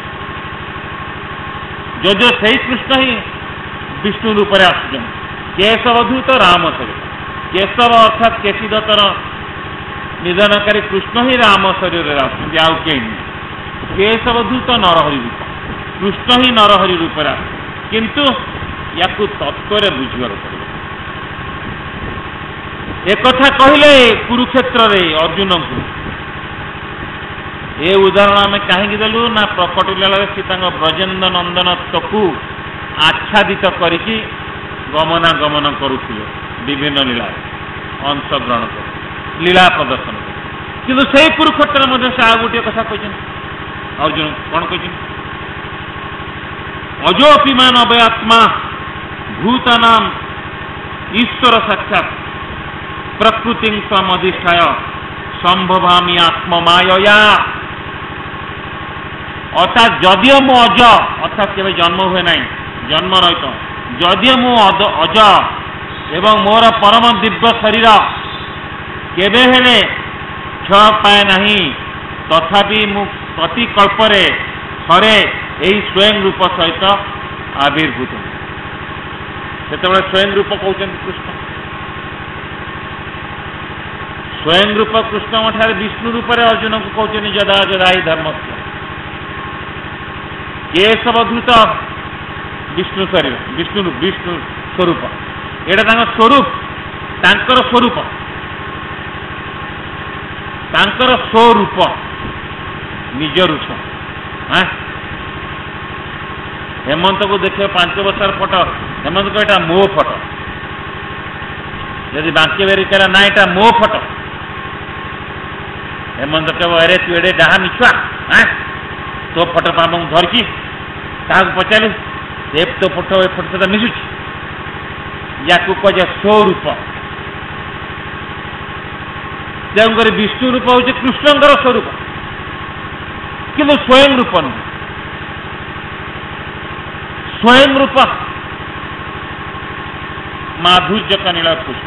ଯଦିଓ ସେହି କୃଷ୍ଣ ହିଁ ବିଷ୍ଣୁ ରୂପରେ ଆସୁଛନ୍ତି। କେଶବଧୂତ ରାମ ଶରୀର, କେଶବ ଅର୍ଥାତ୍ କେଶିଦତ୍ତର ନିଧନକାରୀ କୃଷ୍ଣ ହିଁ ରାମ ଶରୀରରେ ଆସୁଛନ୍ତି, ଆଉ କେହି ନୁହେଁ। କେଶବଧୂତ ନରହରି ରୂପ, କୃଷ୍ଣ ହିଁ ନରହରି ରୂପରେ ଆସୁଛନ୍ତି। କିନ୍ତୁ ୟାକୁ ତତ୍ତ୍ୱରେ ବୁଝିବାକୁ ପଡ଼ିବ। ଏକଥା କହିଲେ କୁରୁକ୍ଷେତ୍ରରେ ଅର୍ଜୁନଙ୍କୁ। ଏ ଉଦାହରଣ ଆମେ କାହିଁକି ଦେଲୁ ନା ପ୍ରକଟ ଲୀଳାରେ ସେ ତାଙ୍କ ବ୍ରଜେନ୍ଦ୍ର ନନ୍ଦନତ୍ୱକୁ ଆଚ୍ଛାଦିତ କରିକି ଗମନାଗମନ କରୁଥିଲେ, ବିଭିନ୍ନ ଲୀଳାରେ ଅଂଶଗ୍ରହଣ କରି ଲୀଳା ପ୍ରଦର୍ଶନ କରି। କିନ୍ତୁ ସେହି କୁରୁକ୍ଷେତ୍ରରେ ମଧ୍ୟ ସେ ଆଉ ଗୋଟିଏ କଥା କହିଛନ୍ତି। ଅର୍ଜୁନ କ'ଣ କହିଛନ୍ତି? ଅଜୋପିମାନ ଅବୟାତ୍ମା ଭୂତାନାମ୍ ଈଶ୍ୱର ସାକ୍ଷାତ୍ ପ୍ରକୃତିଂ ସମଧିଷ୍ଠାୟ ସମ୍ଭବାମି ଆତ୍ମମାୟୟା। ଅର୍ଥାତ୍ ଯଦିଓ ମୁଁ ଅଜ, ଅର୍ଥାତ୍ କେବେ ଜନ୍ମ ହୁଏ ନାହିଁ, ଜନ୍ମ ରହିତ, ଯଦିଓ ମୁଁ ଅଜ ଏବଂ ମୋର ପରମ ଦିବ୍ୟ ଶରୀର କେବେ ହେଲେ କ୍ଷୟ ପାଏ ନାହିଁ, ତଥାପି ମୁଁ ପ୍ରତି କଳ୍ପରେ ଥରେ ଏହି ସ୍ୱୟଂ ରୂପ ସହିତ ଆବିର୍ଭୂତ। ସେତେବେଳେ ସ୍ୱୟଂ ରୂପ କହୁଛନ୍ତି କୃଷ୍ଣ। ସ୍ୱୟଂ ରୂପ କୃଷ୍ଣଙ୍କଠାରେ ବିଷ୍ଣୁ ରୂପରେ ଅର୍ଜୁନକୁ କହୁଛନ୍ତି ଯଦା ଯଦା ହି ଧର୍ମସ୍ୟ। କେଶବଧୂତ ବିଷ୍ଣୁ ଶରୀର, ବିଷ୍ଣୁ ସ୍ୱରୂପ, ଏଇଟା ତାଙ୍କ ସ୍ୱରୂପ, ତାଙ୍କର ସ୍ୱରୂପ, ତାଙ୍କର ସ୍ୱରୂପ ନିଜ ରୂପ। ହେମନ୍ତକୁ ଦେଖିବ 5 ବର୍ଷର ଫଟୋ, ହେମନ୍ତ କହିବ ଏଇଟା ମୋ ଫଟୋ। ଯଦି ବାଙ୍କି ବେରି କହିଲା ନା ଏଇଟା ମୋ ଫଟୋ, ହେମନ୍ତ କହିବ ଆରେ ତୁ ଏଡ଼େ ଡାହା ମିଛୁଆ, ତୋ ଫଟୋ ପାପ ମୁଁ ଧରିଛି। କାହାକୁ ପଚାରିଲୁ ଏ ତୋ ଫଟୋ ଏ ଫଟୋ ସହିତ ମିଶୁଛି, ୟାକୁ କୁହାଯାଏ ସ୍ୱରୂପ। ତେଣୁକରି ବିଷ୍ଣୁ ରୂପ ହେଉଛି କୃଷ୍ଣଙ୍କର ସ୍ୱରୂପ, କିନ୍ତୁ ସ୍ୱୟଂ ରୂପ ନୁହେଁ। ସ୍ୱୟଂ ରୂପ ମାଧୁର୍ଯ୍ୟ କନୀଳ କୃଷ୍ଣ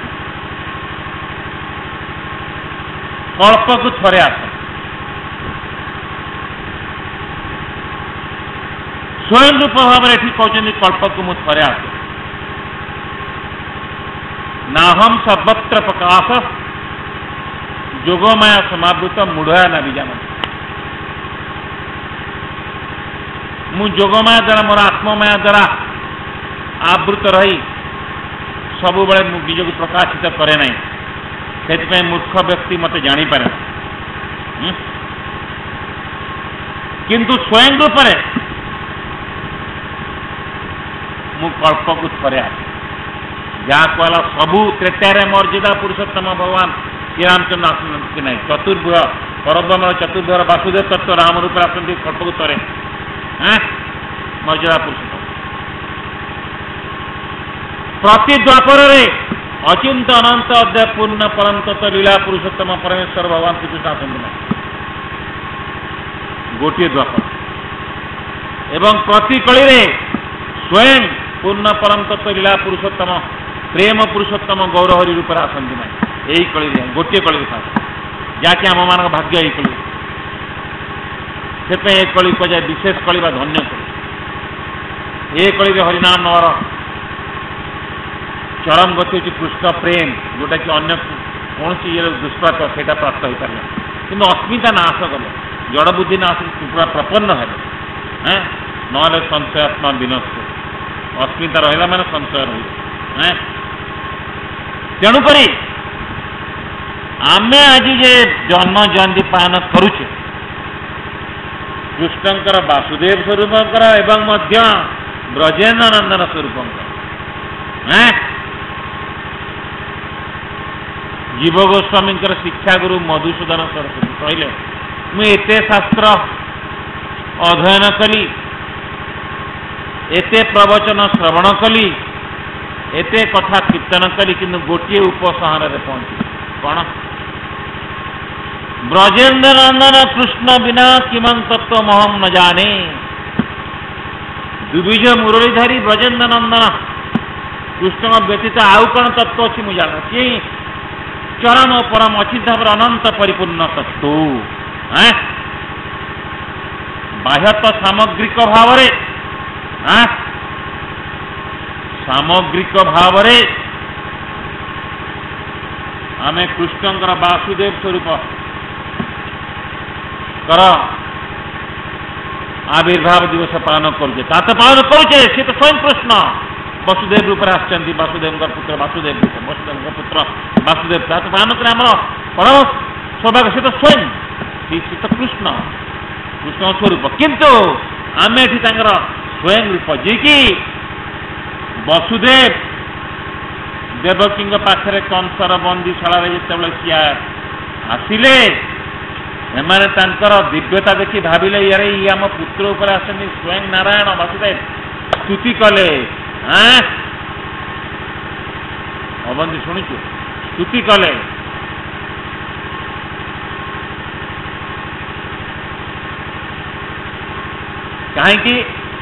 କଳ୍ପକୁ ଥରେ ଆସେ। ସ୍ୱୟଂ ରୂପ ଭାବରେ ଏଠି କହୁଛନ୍ତି କଳ୍ପକୁ ମୁଁ ଥରେ ଆସେ। ନାହମ ସର୍ବତ୍ର ପ୍ରକାଶ ଯୋଗମାୟା ସମାବୃତ ମୂଢ଼ୟା ନା ବିଜାନନ୍ତି। ମୁଁ ଯୋଗମାୟା ଦ୍ୱାରା, ମୋର ଆତ୍ମମାୟା ଦ୍ୱାରା ଆବୃତ ରହି ସବୁବେଳେ ମୁଁ ନିଜକୁ ପ୍ରକାଶିତ କରେ ନାହିଁ, ସେଥିପାଇଁ ମୂର୍ଖ ବ୍ୟକ୍ତି ମୋତେ ଜାଣିପାରେ ନା। କିନ୍ତୁ ସ୍ୱୟଂ ରୂପରେ ମୁଁ କଳ୍ପକୁ ଥରେ ଆସେ। ଯାହା କହିଲା ସବୁ ତ୍ରେତାରେ ମର୍ଯାଦା ପୁରୁଷୋତ୍ତମ ଭଗବାନ ଶ୍ରୀରାମଚନ୍ଦ୍ର ଆସନ୍ତି କି ନାହିଁ, ଚତୁର୍ଭୁଜ ପରବ୍ରହ୍ମର ଚତୁର୍ଭୁଜର ବାସୁଦେବ ତତ୍ତ୍ୱ ରାମ ରୂପରେ ଆସନ୍ତି କଳ୍ପକୁ ଥରେ। ମର୍ଯାଦା ପୁରୁଷୋତ୍ତମ ପ୍ରତି ଦ୍ୱାପରରେ ଅଚିନ୍ତ ଅନନ୍ତ ଅଧ୍ୟାୟ ପୂର୍ଣ୍ଣ ପରନ୍ତ ଲୀଳା ପୁରୁଷୋତ୍ତମ ପରମେଶ୍ୱର ଭଗବାନ ଶ୍ରୀକୃଷ୍ଣ ଆସନ୍ତି ନାହିଁ, ଗୋଟିଏ ଦ୍ୱାପର। ଏବଂ ପ୍ରତି କଳିରେ ସ୍ୱୟଂ पूर्ण परम तत्व लीला पुरुषोत्तम प्रेम पुरुषोत्तम गौरहरि रूप आसती ना यही कली गोटे कली जहाँकि आम मान भाग्य यही कली से कली कहुए विशेष कली धन्य कली ये कली हरिनाम नवर चरम गति हूँ कृष्ण प्रेम जोटा कि अन्य कौन सी ये दुष्प्राप्त से प्राप्त हो पारे कि अस्मिता नाश कले जड़ बुद्धि नाश पूरा प्रपन्न है ना संशय आत्मा विनष्ट अस्मिता रहा मैंने संशय रही तेणुक आम आज जे जन्म जयंती पालन करुचे कृष्णंकर वासुदेव स्वरूपंकर एवं ब्रजेन्द्र नंदन स्वरूपंकर जीव गोस्वामी शिक्षा गुरु मधुसूदन सरस्वती कहले मुझे शास्त्र अध्ययन कली एते प्रवचन श्रवण कली एते कथा कीर्तन कली कि गोटे उपसंहार पहुंची कौन ब्रजेन्द्र नंदन कृष्ण बिना किमं तत्व महम न जाने द्विज मुरलीधारी ब्रजेन्द्र नंदन कृष्ण व्यतीत आउ कौन तत्व अच्छी मुझे जान सी चरण परम अचिंत अनंत परिपूर्ण तत्व बाह्यत सामग्रिक भाव सामग्रिक भाव आम कृष्णंकर वासुदेव स्वरूप कर आविर्भाव दिवस पालन करुचे पालन करुचे सी तो स्वयं कृष्ण वसुदेव रूप आसुदेव पुत्र वासुदेव रूप वसुदेव पुत्र वासुदेव पालन कर परम सौभाग्य सी तो स्वयं सी तो कृष्ण कृष्ण स्वरूप किंतु आम एटी स्वयं रूप जी कि वसुदेव देवकी पाखे कंसर बंदीशाला जिते सी आसिले एमाने दिव्यता देखी भाविले यार ये आम पुत्र उपर आसनी स्वयं नारायण वासुदेव स्तुति कले अबंदी शुणुचु स्तुति कले कहीं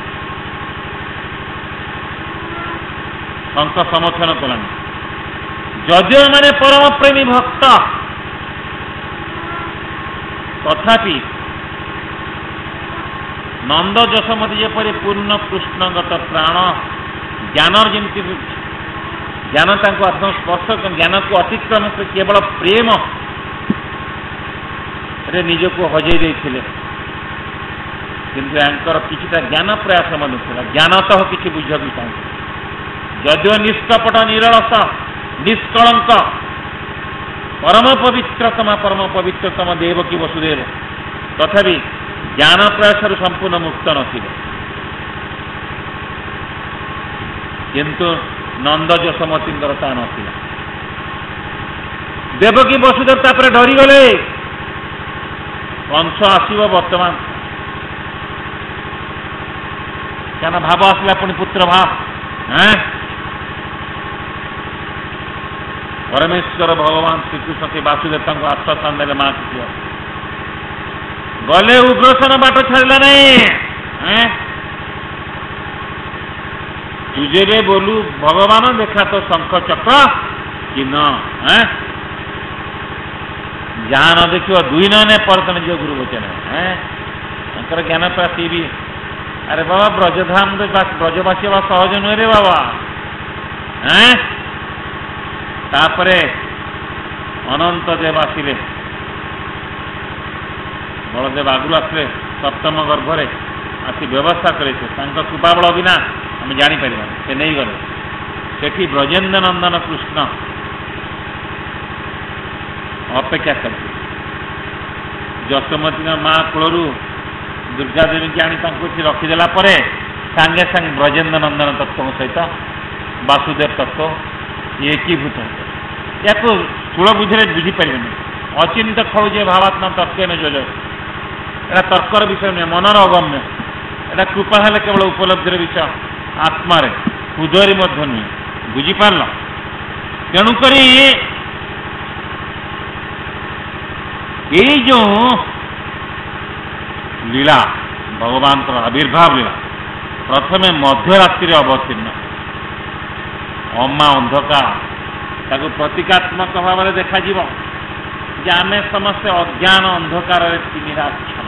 शंख समर्थन कला जदिव माने परम प्रेमी भक्त तथापि नंद जशोमती जेपरी पूर्ण कृष्णगत प्राण ज्ञान जमी ज्ञान आत्मस्पर्श ज्ञान को अतिक्रम कर केवल प्रेम रे निजक हजई देते किंतु यांकर किछिटा ज्ञान प्रयास मनुष्य ज्ञानतः किसी बुझा चाहते जदिव निष्कपट निरलस निष्कलंक परम पवित्रतम देवकी वसुदेव तथापि ज्ञान प्रयास संपूर्ण मुक्त नथिले किंतु नंद जशोमती ता नथिला देवकी वसुदेव तापर डरी गले कंस आसव वर्तमान क्या भाव आसला पुणी पुत्र भाव परमेश्वर भगवान श्रीकृष्ण से वासुदेव आश्वासन देने माँ गले उग्रसेन बाट छाड़ा नहीं तुझे रे बोलू भगवान देखा तो शंख चक्र कि न जहाँ न देखिए दुई ने परत निज गुरु वचन ज्ञान प्राप्ति भी अरे बाबा ब्रजधाम ब्रजवासी बाबा सहज नुहे रे बाबा तापरे अनंत देव आसिले बलदेव आगु आसले सप्तम गर्भरे आसी व्यवस्था करे कृपा बल बिना आम जापर से नहीं गले सेठी ब्रजेन्द्र नंदन कृष्ण अपेक्षा कर जशोमती माँ कूल दुर्गा देवी की आनी रखीदेला सांगे सांगे ब्रजेन्द्र नंदन तत्व सहित वासुदेव तत्व एकीभूत या स्थूल बुद्धि बुझीपर अचिंत खड़ुजे भावात्मा तर्क जो एटा तर्कर विषय नुहे मनर अगम्य एटा कृपा है केवल उपलब्धिर विषय आत्मा हृदय नुहे बुझीपार तेणुक जो लीला भगवान आविर्भाव लीला प्रथमे मध्यरात्रि अवतीर्ण अमा अंधकार ताको प्रतीकात्मक भाव में देखा जे आमे समस्त अज्ञान अंधकार निराच्छन्न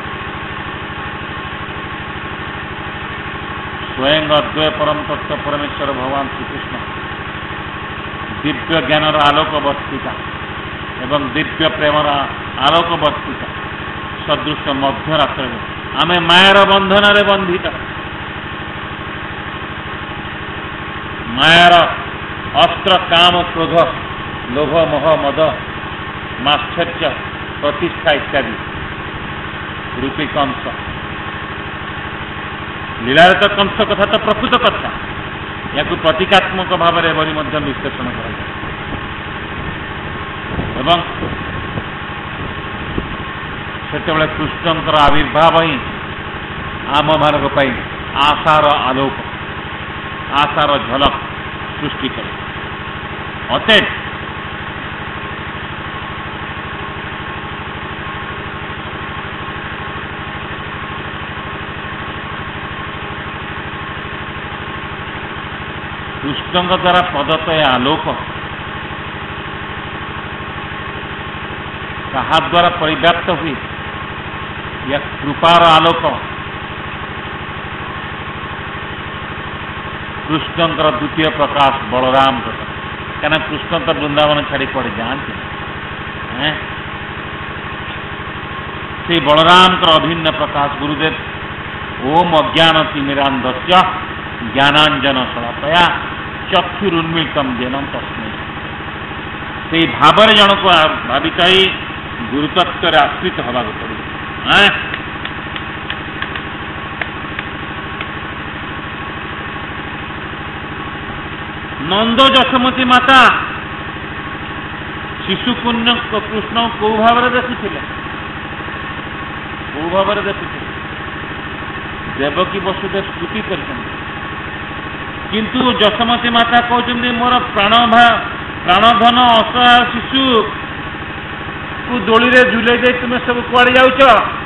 स्वयं अद्वय परम तत्व परमेश्वर भगवान श्रीकृष्ण दिव्य ज्ञान आलोक बस्तिका एवं दिव्य प्रेमर आलोक बस्तिका सदृश मध्यरात्र आमे मायार बंधन रे बंधित मायार अस्त्र काम क्रोध लोभ मोह मद माश्चर्य प्रतिष्ठा इत्यादि रूपी कंस लीलार तो कंस कथा तो प्रकृत कथा या प्रतीकात्मक भाव में विश्लेषण कर कृष्णंकर आविर्भाव ही आम मान आशार आलोक आशार झलक सृष्टि करे अतएव कृष्ण द्वारा प्रदत्त आलोक कहा द्वारा परिव्याप्त हुई या कृपार आलोक कृष्णंकर द्वितीय प्रकाश बलराम क्या कृष्ण तो वृंदावन छाड़ी पड़े जाते से बलराम अभिन्न प्रकाश गुरुदेव ओम अज्ञान तिमिरांधस्य ज्ञानांजन शलाकया चक्षुरुन्मीलितं येन तस्मै से भावर जन को भावित ही गुरुतत्व आश्रित हवा पड़े नंद जशमती माता शिशु पुण्य कृष्ण कौ भाव देखुले देवकी वसुदेव स्तुति कर किंतु जशमती माता कहते मोर प्राणधन असहाय शिशु को दोली रे झुले दे तुम्हें सब कुआड़े जाउछ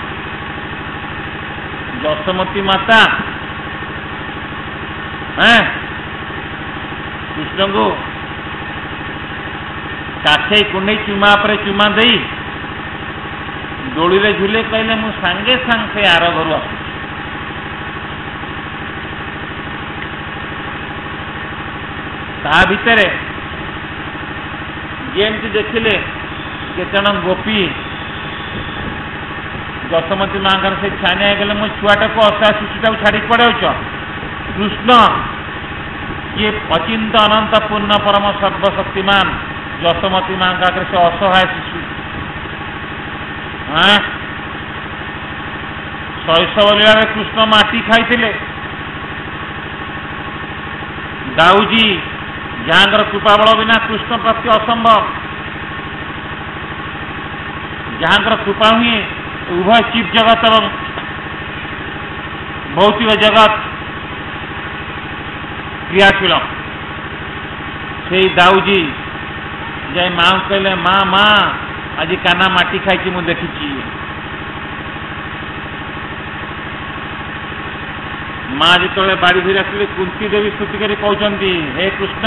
जशमती माता कृष्ण को काछे कुंडे चुमा पर चुमा दे दोली रे झुले कहले मु सांगे सांगे आर घर आस ता भितरे जेमती देखिले केतन गोपी जशमती माँ से छानिया गले मो छुआटा को असहाय शिशुटा छाड़ी पड़े कृष्ण ये अचिंत अनंत पूर्ण परम सर्वशक्तिमान जशमती माँ का से असहाय शिशु शैशव लीला कृष्ण माटी खाई दाऊजी जहाँ कृपा बल बिना कृष्ण प्राप्ति असंभव जहाँ कृपा हुए उभय चिप जगत एवं भौतिक जगत क्रियाशील से दाऊजी जाए माँ कहले माँ माँ आज काना माटी खाई मु देखी माँ जो बाड़ी धरी आसले कुंती देवी स्तुति कर कहते हे कृष्ण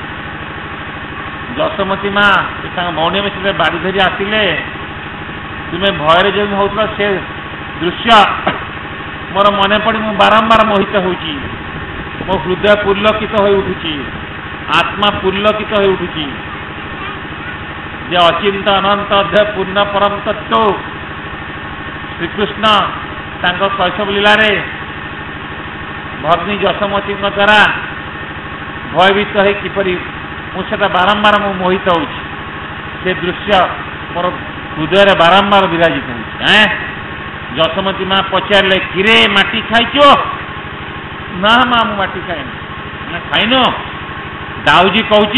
जशमती माँ भौणी में से बाड़ी धरी आसिले तुम्हें भयर जो होता से दृश्य मोर मन पड़ी मु बारंबार मोहित होची मो हृदय पुलकित हो उठुची आत्मा पुलकित हो उठुची जे अचिंत अनंत अध्याय पूर्ण परम तत्व श्रीकृष्ण शैशव लीला रे भग्नी जशमती द्वारा भयभीत है किपरि मुझे बारंबार मु मोहित हो दृश्य मोर हृदय बारंबार विराजित हो जशमती माँ पचारे किरे माटी खाइच ना माँ मु माटी खाएनी ना खाइन दाऊजी कहूँ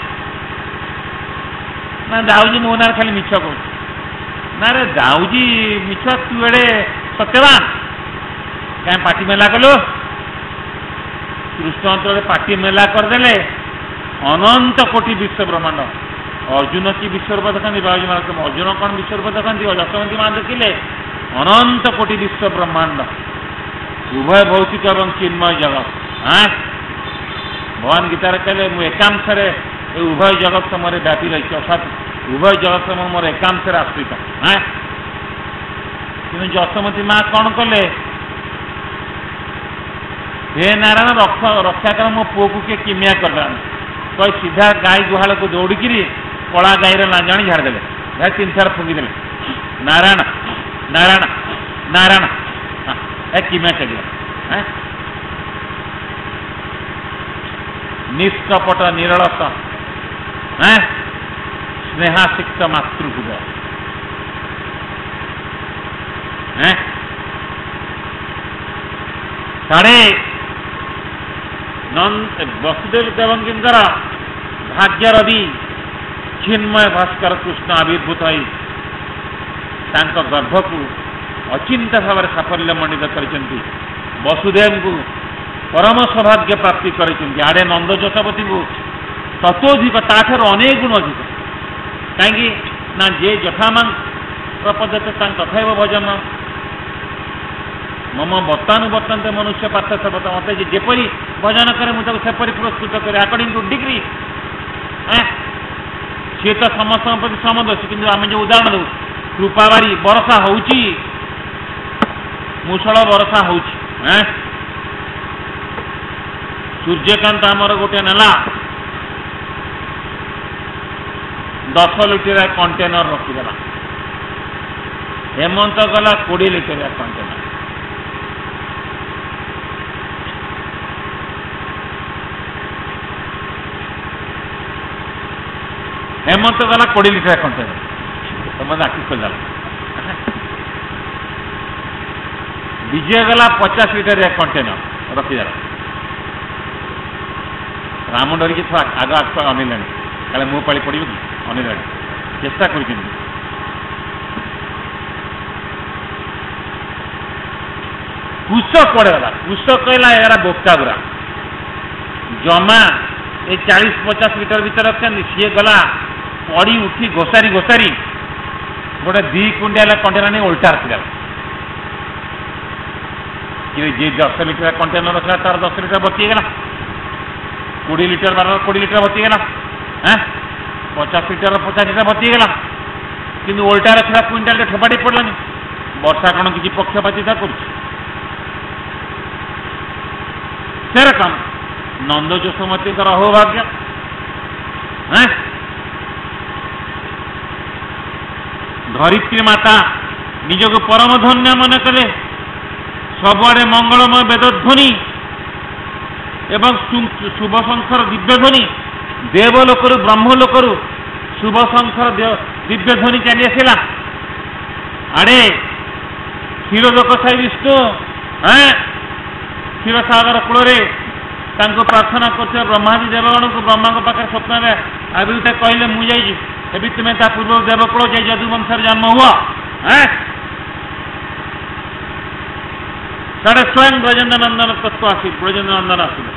ना दाऊजी मो ना खाली मिछ कहूँ ना रे दाऊजी मिछ तू एड़े सत्यवान क्या पाटी मेला कलु कृष्ण अंतर पाटी मेला करदे अनंत कोटि विश्व ब्रह्मांड अर्जुन की विश्वरूप देखती बाबूजी महाराज अर्जुन कौन विश्वरूप देखती जशमती माँ देखिले अनंत कोटि विश्व ब्रह्मांड उभय भौतिक और चिन्मय जगत भगवान गीतार कहले मु एकांशरे उभय जगत समरे व्यापी रही अर्थात उभय जगत सम मोर एकांशरे आश्रित। हाँ कि जशोमती माँ कौन कले हे नारायण रक्षा कर मो पुओ को किए किमिया कर कह सीधा गाय गुहाल को दौड़िकी कला गाईर लांजाणी झाड़देले 3 थर फुंकीदे नारायण नारायण नारायण किमिया चलिए। निष्कपट निरलस स्नेहासिक्त मातृहृदय साढ़े वसुदेव देवंकीर भाग्य रवि चिन्मय भास्कर कृष्ण आविर्भूत गर्भ को अचिंत्य भाव साफल्य मंडित कर वसुदेव को परम सौभाग्य प्राप्ति कर आड़े नंद जशोमती को तत्वधिक ताठर अनेक गुण अधिक कहीं ना जे जठामान प्रपद्यते तथा भजन मम वर्तानुवर्तनते मनुष्य पार्थ सर्वत मत जेपरी भजन करे मुझे सेपरी पुरस्कृत करे अकॉर्डिंग टू डिग्री। सी तो समस्त प्रति समदर्शी कि आम जो उदाहरण दू कृपावारी बरसा होची मुसळ बरसा होची सूर्यकांत आमर गोटे नेला 10 लिटर कंटेनर रखीदेला हेमंत गला 20 लिटर कंटेनर हेमंत गला 20 लिटर कंटेनर तो मैं आखि खोल विजय गला 50 लिटर कंटेनर रखीदेला राम डरिकी आग आग अनिला काले मो पाली पड़ो कि अनिला चेष्टा कर कुश कड़े गला कुश कहला यार बोका गुरा जमा ये 40-50 लिटर भर रखा सी गला पड़ी उठी घोसारी घोसारी गोटे 2 कुंडिया कंटेनर नहीं उल्टा रखीदेला कि जी 10 लिटर कंटेनर रखा तार 10 लिटर बचीगला 20 लिटर 20 लिटर बचीगला 50 लिटर 50 लिटर बचीगला कि उल्टा रखा क्विंटाल ठोपाटी पड़लानी वर्षा कौन किसी पक्षपातिता कर सेरकम नंद जशोमती अहोभाग्य धरित्री माता निजक परम धन्य मन कले सबुआड़े मंगलमय वेदध्वनि एवं शुभ शंकर दिव्यध्वनि देवलोकरु ब्रह्मलोकरु शुभ शंकर दिव्यध्वनि चली आसला आड़े क्षीरलोक साई विष्णु क्षीरसागर कूल प्रार्थना कर ब्रह्मादि देवगण को ब्रह्मा पाखे स्वप्न में आविर्भूत कहले मुझे तुम्हें ता पूर्व देवकूल जाए यदुवंशर जन्म हुआ साढ़े स्वयं ब्रजेन्द्र नंदन तत्व आसी ब्रजेन्द्र नंदन आसिले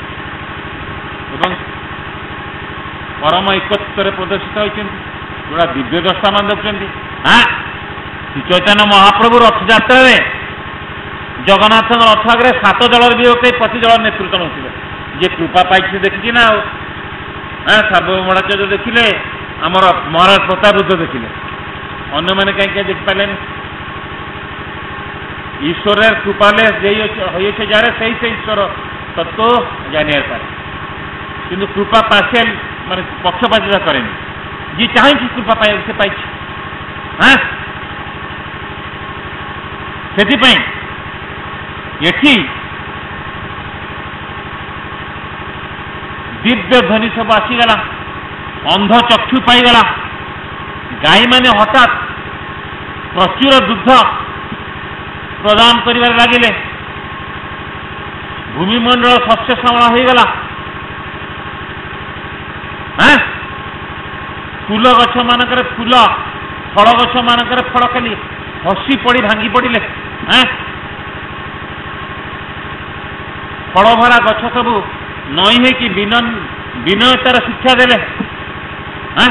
परम एकत्र प्रदर्शित होती जोड़ा दिव्य दशा मान देखते। हाँ श्री चैतन्य महाप्रभु रथयात्रा जगन्नाथ रथ आगे 7 दल भी प्रति दल नेतृत्व नौते जे कृपा पाई देखी ना सार्वभौमाचार्य देखिले आमर महाराज प्रतापरुद्र देखिले अन्य मैंने कहीं देखिपारे ईश्वर कृपाले जारे से ईश्वर तत्व जानी पारे किंतु कृपा पार्शियल मान पक्षपातिता करें जी चाहिए कृपा पाए से पाई। हाँ से एठी दिव्य ध्वनि सब आसीगला अंध चक्षु पाईगला गाई माने हठात प्रचुर दुग्ध प्रदान कर लगिले भूमिमंडल शस्य श्यामला हो गला। हाँ फूल गछ मानकर फूल फल गछ मानकर फल खाली हसी पड़ी भांगी पड़े। हाँ फल भरा गछ सब नई है कि विनयतार शिक्षा देले। हाँ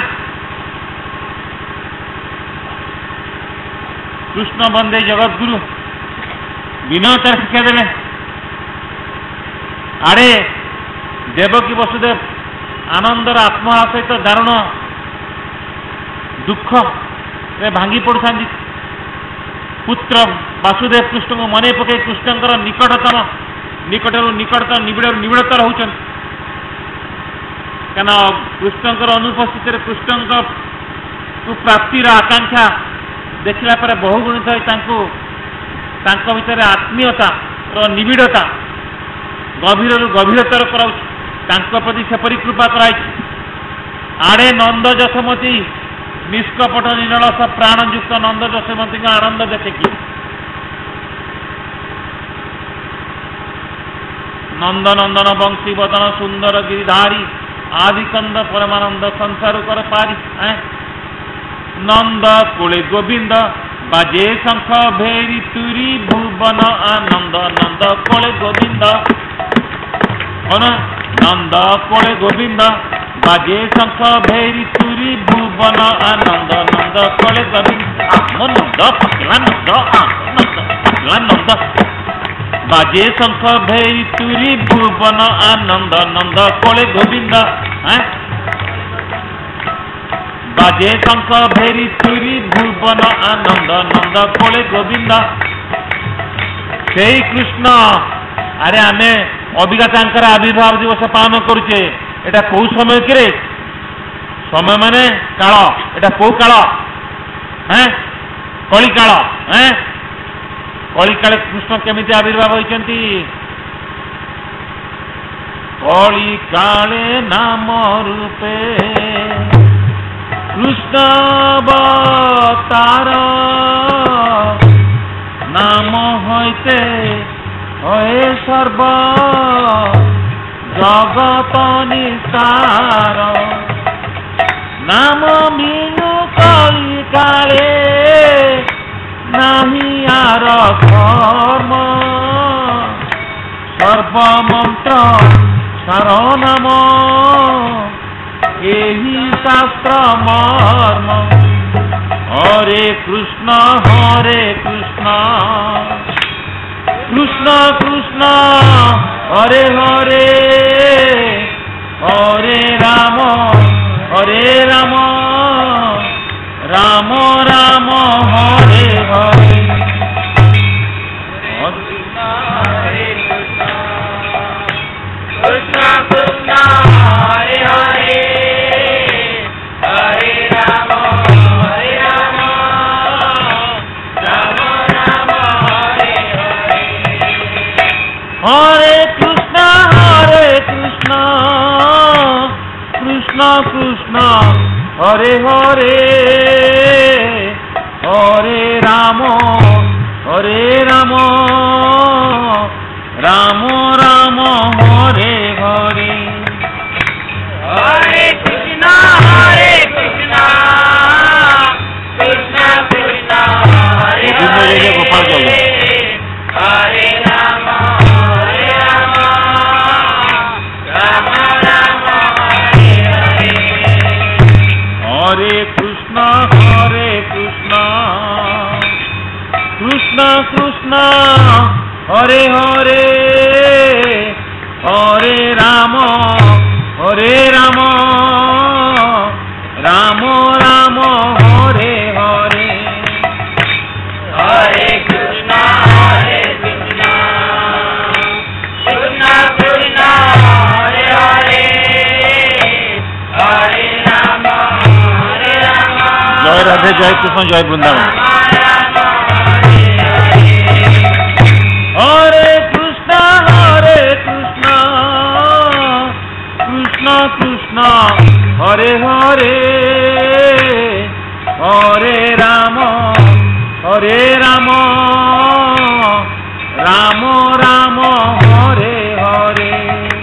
कृष्ण बंदे जगत गुरु विनयतार शिक्षा देले। आड़े देवकी वसुदेव आनंदर आत्मा सहित दारुण दुख रे भांगी पड़ता पुत्र वासुदेव कृष्ण को मन पकई कृष्णकर निकटतम निकटतम निबिड़तर होती क्या कृष्णकर अनुपस्थित कृष्ण प्राप्तिर आकांक्षा देखला पर बहुगुणित भितर आत्मीयता निबिड़ता गभीर गभीरतर कर प्रति सेपरी कृपा कराई आड़े नंद जशमती निष्कपट निरलस प्राणयुक्त नंद जशमती का आनंद देखे कि नंद नंदन बंशी बदन सुंदर गिरिधारी आदिकंद परमानंद संसार कर पारी नंद कुले गोविंद बाजे शंख भेरी तुरी भुवन आनंद नंद कोले गोविंद नंद कोले गोविंद बाजे शंख भेरी तुरी भुवन आनंद नंद कोले गोविंद आत्मनंद पकिलानंद आत्मनंद बाजे शंख भेरी तुरी भुवन आनंद नंद कोले गोविंद बाजे शंख भेरी तुरी भुवन आनंद नंद कोले गोविंद से कृष्ण अरे आमे अभिज्ञातांकर आविर्भाव दिवस पालन करुचे एटा कौ समय कि समय माने काल एटा कौ काल कली काल कली काले कृष्ण केमिति आविर्भाव होइचंती कली काले नाम रूपे कृष्ण अवतार नाम होइते होए सर्व जगत निस्तार नाम बिनु कली काले नाही आर कर्म सर्वमंत्र सार नाम एही शास्त्र मर्म हरे कृष्ण कृष्ण कृष्ण हरे हरे हरे राम राम राम हरे हरे कृष्ण कृष्ण हरे हरे हरे राम राम राम हरे हरे हरे कृष्ण कृष्ण कृष्ण हरे हरे हरे राम राम राम हरे हरे हरे कृष्ण कृष्ण कृष्ण हरे हरे हरे राम राम राम हरे हरे हरे कृष्ण कृष्ण कृष्ण हरे हरे हरे राम राम राम हरे हरे हरे कृष्ण कृष्ण कृष्ण हरे हरे हरे राम जय राधे जय कृष्ण जय वृंदावन हरे कृष्ण कृष्ण कृष्ण हरे हरे हरे राम राम राम हरे हरे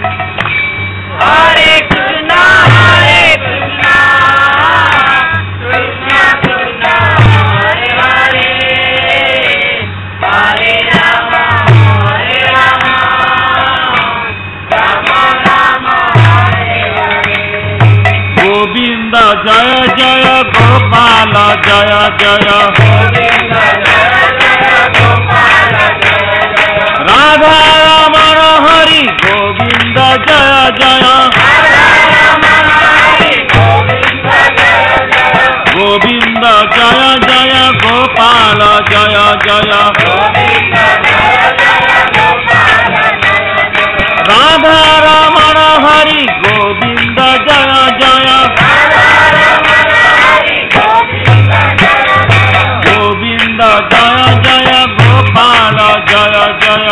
हरे कृष्ण कृष्ण कृष्ण हरे हरे हरे राम राम राम हरे हरे गोविंद जय जय गोपाल जय जय गोविंद जय जय गोपाल जय जय राधा रमण हरि गोविंद जय जय রাধা রমণ হরি গোবিন্দ জয় জয়, গোবিন্দ জয় জয়, গোপাল জয় জয়,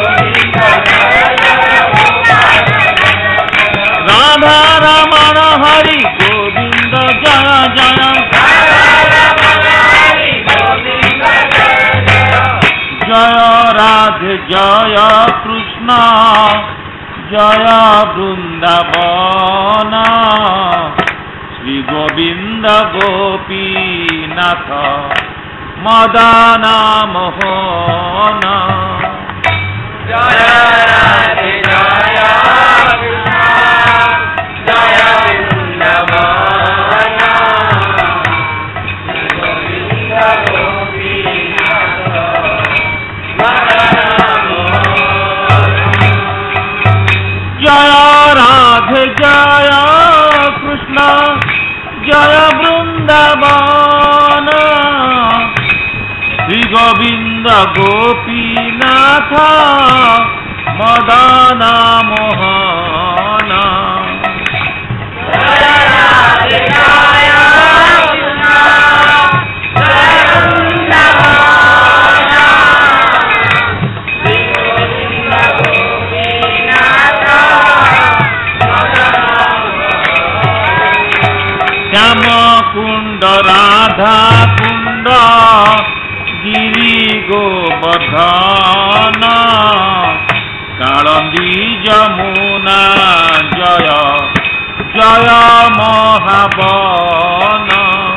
রাধা রমণ হরি গোবিন্দ জয় জয়, জয় রাধে জয় কৃষ্ণ জয় বৃন্দাবন, শ্রী গোবিন্দ গোপীনাথ মদন মোহন, জয় রাধে জয় কৃষ্ণ জয় বৃন্দাবন, গোবিন্দ গোপীনাথ মদন মোহন, জয় রাধে জয় কৃষ্ণ জয় বৃন্দাবন, শ্রী গোবিন্দ গোপীনাথ মদন মোহন, জয় রাধে জয় কৃষ্ণ জয় বৃন্দাবন, শ্রী গোবিন্দ গোপীনাথ মদন মোহন, শ্যাম কুণ্ড রাধা কুণ্ড গিরি গোবর্ধন, কালন্দী যমুনা জয় জয় মহাবন,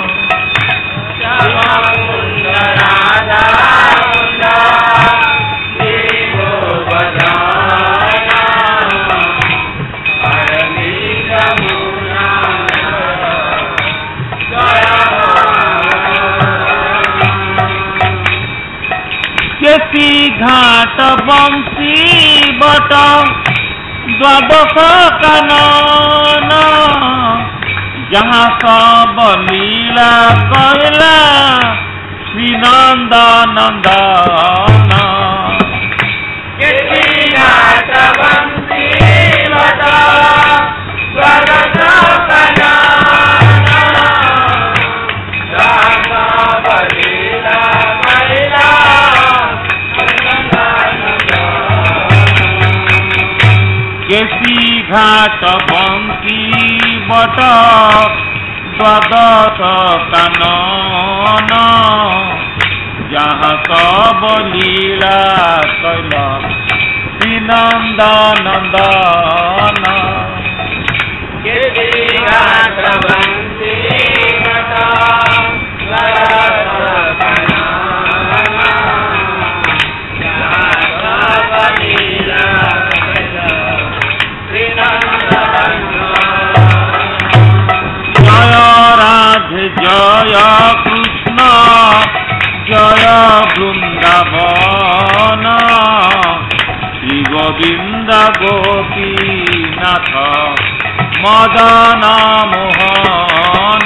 শ্যামকুণ্ড রাধা কুণ্ড গিরি গোবর্ধন, কালন্দী যমুনা জয় কেশি ঘাট বংশী বট দ্বাদশ কানন, যাহা সব লীলা কইলা শ্রীনন্দ নন্দন, কেশি ঘাট বংশী বট দ্বাদশ কানন, যাহা সব লীলা কইলা কেশি ঘাট বংশী বট দ্বাদশ কানন, যাহা সব লীলা কইল শ্রীনন্দ নন্দন, কেশি ঘাট বংশী বট দ্বাদশ কানন, যাহা সব লীলা কইলা শ্রীনন্দ জয় রাধে জয় কৃষ্ণ জয় বৃন্দাবন, শ্রী গোবিন্দ গোপীনাথ মদন মোহন,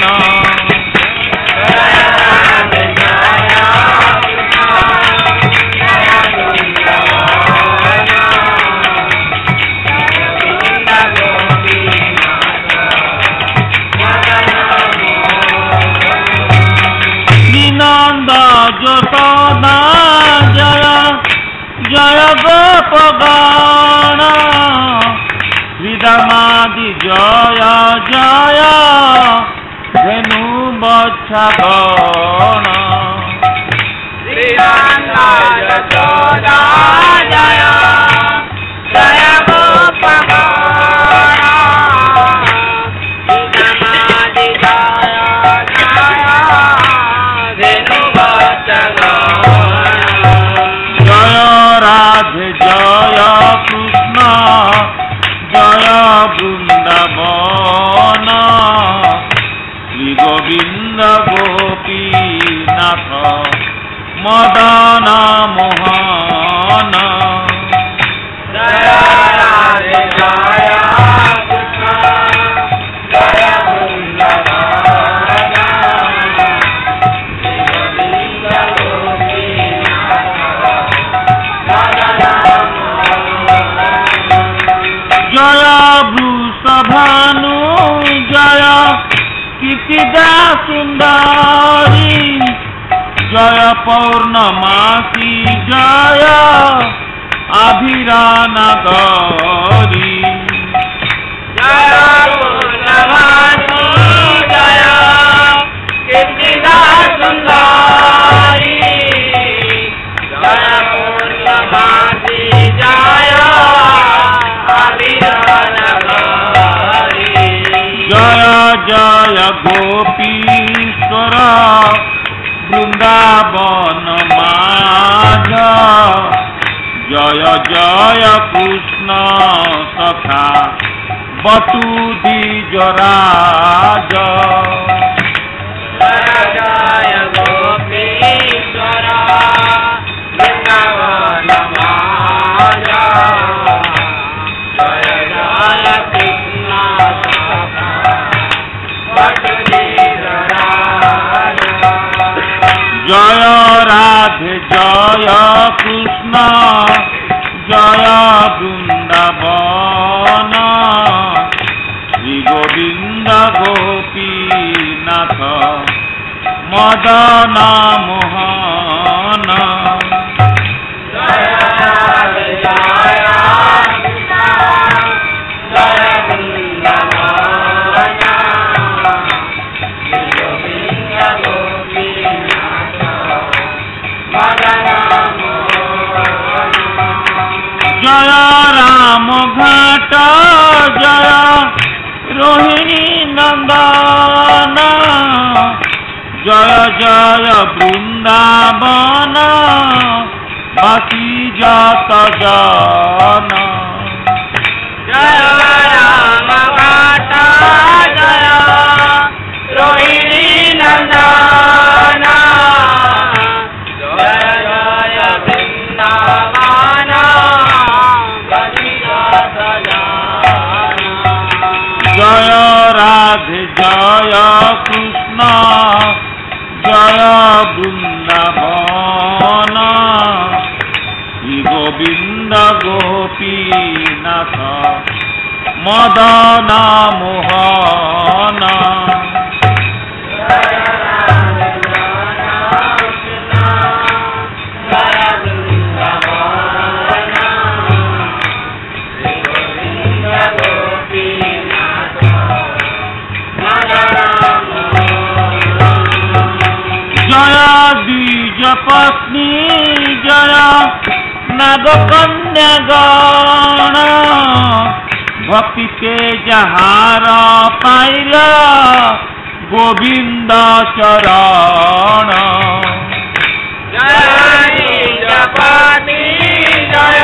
নন্দ যশোদা জয় জয় গোপগণ, শ্রীদামাদি জয় জয় ধেনু বৎসগণ, শ্রীনন্দ যশোদা জয় জয় গোপগণ, শ্রীদামাদি জয় জয় ধেনু বৎসগণ, জয় রাধে জয় কৃষ্ণ জয় বৃন্দাবন, শ্রী গোবিন্দ গোপীনাথ কীর্তিদা সুন্দরী জয় পৌর্ণমাসী জয় আভিরানগরী জয় পূর্ণমাসী জয় কীর্তিদা সুন্দরী জয় পূর্ণমাসী জয় আভিরানগরী জয় জয় গোপীশ্বর বৃন্দাবন মাঝ জয় জয় কৃষ্ণ সখা বটু দ্বিজরাজ জয় জয় গোপীশ্বর বৃন্দাবন মাঝ জয় জয় কৃষ্ণ সখা বটু দ্বিজরাজ জয় রাধে জয় কৃষ্ণ জয় বৃন্দাবন শ্রী গোবিন্দ গোপীনাথ মদন মোহন জয় রাধে জয় কৃষ্ণ জয় বৃন্দাবন শ্রী গোবিন্দ গোপীনাথ মদন মোহন জয় রাম ঘাট জয় রোহিণী নন্দন জয় জয় বৃন্দাবন বাসী যত জন জয় রাম ঘাট জয় রোহিণী নন্দন জয় জয় বৃন্দাবন বলিযত জন জয় রাধে জয় কৃষ্ণ জয় বৃন্দাবন শ্রী গোবিন্দ গোপীনাথ মদন মোহন জয় রাধে জয় কৃষ্ণ জয় বৃন্দাবন শ্রী গোবিন্দ গোপীনাথ মদন মোহন জয় দ্বিজ পত্নী জয় নাগকন্যাগণ ভক্তিতে যাহার পাইল গোবিন্দ চরণ জয় জপতি জয়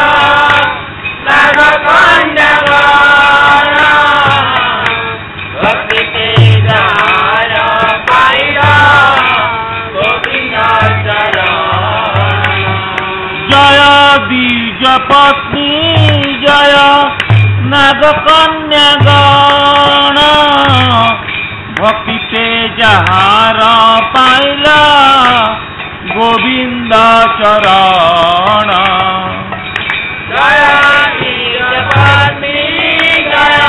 নাগকন্যাগণ ভক্তিতে যাহার পাইল গোবিন্দ চরণ জয় দ্বিজ পত্নী জয় নাগকন্যাগণ ভক্তিতে যাহার পাইল গোবিন্দ চরণ জয় জপতি জয়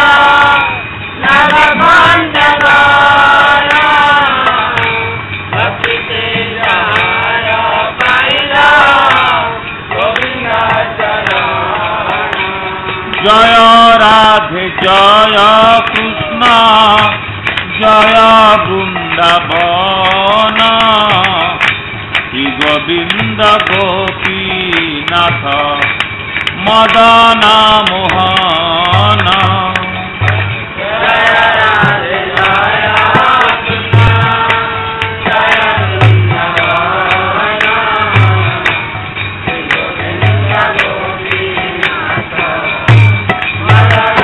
নাগকন্যাগণ ভক্তিতে যাহার পাইল গোবিন্দ চরণ জয় রাধে জয় কৃষ্ণ জয় বৃন্দাবন শ্রী গোবিন্দ গোপীনাথ মদন মোহন জয় রাধে জয় কৃষ্ণ জয় বৃন্দাবন শ্রী গোবিন্দ গোপীনাথ মদন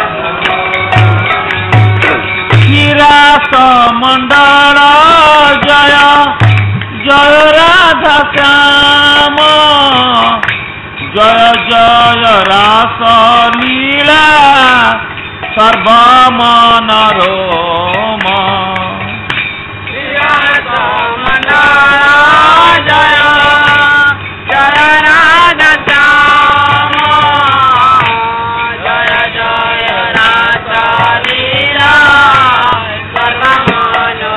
নিরাস মণ্ডল জয় জয় রাধা শ্যাম জয় জয় রাস লীলা সর্বমনোরম জয় জয় রাধা শ্যাম জয় জয় রাধা লীলা সর্বমনোরম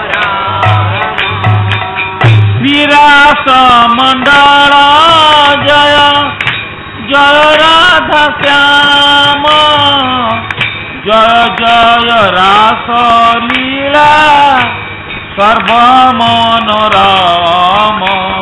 मंडल जय जय राधा श्याम जय जय रास लीला सर्व मनोरम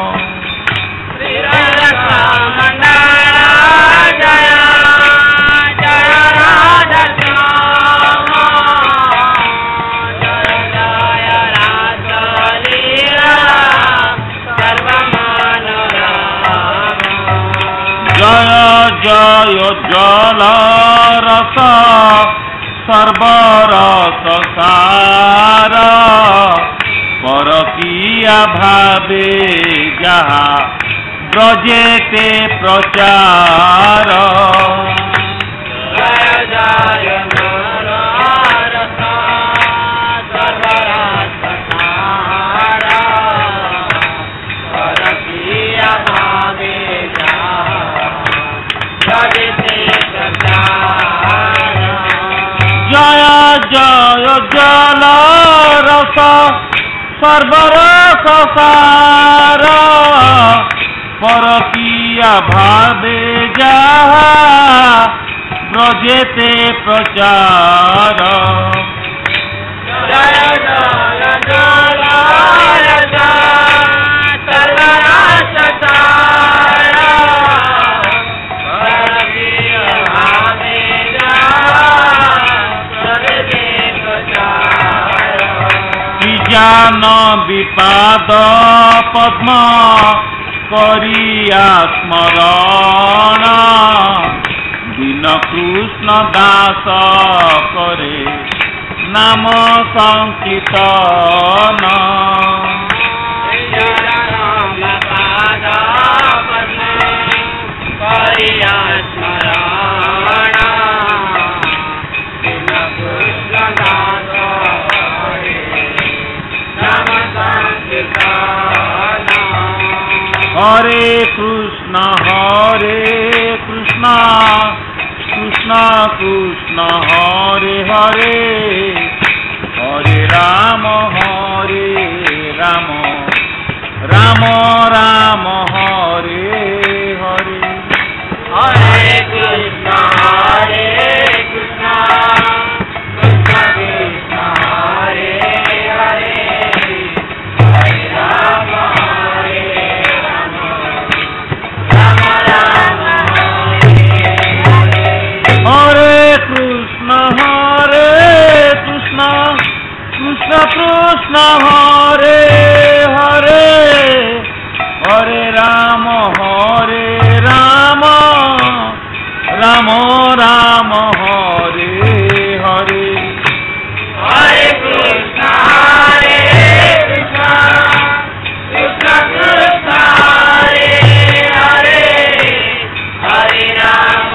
जय जय जल रस सर्वरस सार परकिया भावे जहा ब्रजेते प्रचार जय जय जल रस सर्वरस सार परकिया भावे जय जय जल रस सर्वरस सार परकिया भावे जहा ब्रजेते प्रचार जय जय जल रस सर्वरस सार ज्ञान विपाद पद्म करिया स्मरण दीन कृष्ण दास करे नाम संकीर्तन हरे कृष्ण कृष्ण कृष्ण हरे हरे हरे राम राम राम राम हरे हरे हरे कृष्ण कृष्ण कृष्ण कृष्ण हरे हरे हरे राम हरे कृष्ण कृष्ण कृष्ण हरे हरे हरे राम राम राम राम हरे हरे हरे कृष्ण कृष्ण कृष्ण कृष्ण हरे हरे हरे राम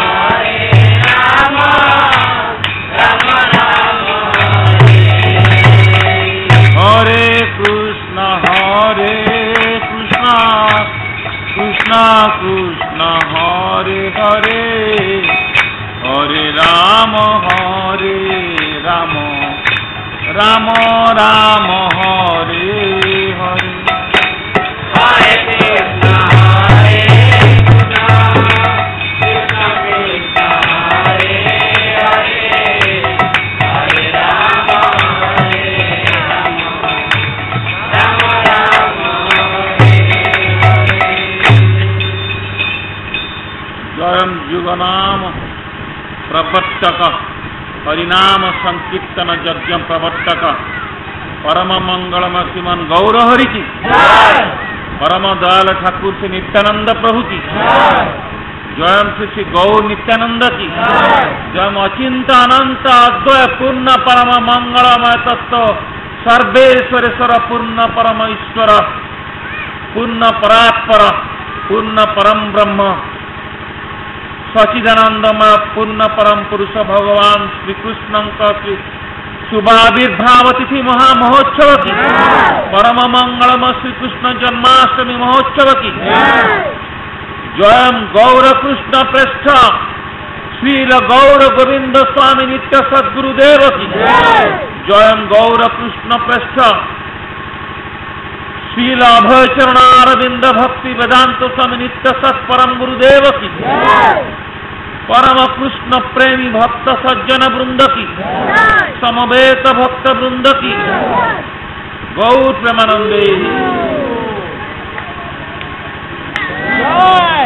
हरे कृष्ण कृष्ण कृष्ण हरे हरे हरे राम राम राम राम हरे हरे हरे कृष्ण कृष्ण कृष्ण कृष्ण हरे हरे हरे राम राम राम जयम युगनाम प्रवर्तक हरिनाम संकीर्तन यज्ञ प्रवर्तक परम मंगलम श्रीमन गौर हरि की परम दयाल ठाकुर श्री नित्यानंद प्रभु की जयम श्री गौर नित्यानंद की जयम अचिंत अनंत अद्वय पूर्ण परम मंगलमय तत्व सर्वेश्वरेश्वर पूर्ण परम ईश्वर पूर्ण परात्पर पूर्ण परम ब्रह्म सचिदानंदमय पूर्ण परम पुरुष भगवान श्री कृष्ण शुभाविर्भाव तिथि महामहोत्सव की परम मंगलम श्री कृष्ण जन्माष्टमी महोत्सव की जयम गौर कृष्ण प्रेष्ठ श्रील गौर गोविंद स्वामी नित्य सद्गुरुदेव की जयम गौर कृष्ण प्रेष्ठ श्रील अभय चरणारविंद भक्ति वेदांत स्वामी नित्य सत्परम गुरुदेव की, परम कृष्ण प्रेमी भक्त सज्जन वृंद की, समवेत भक्त वृंद की, गौर प्रेमानंदे।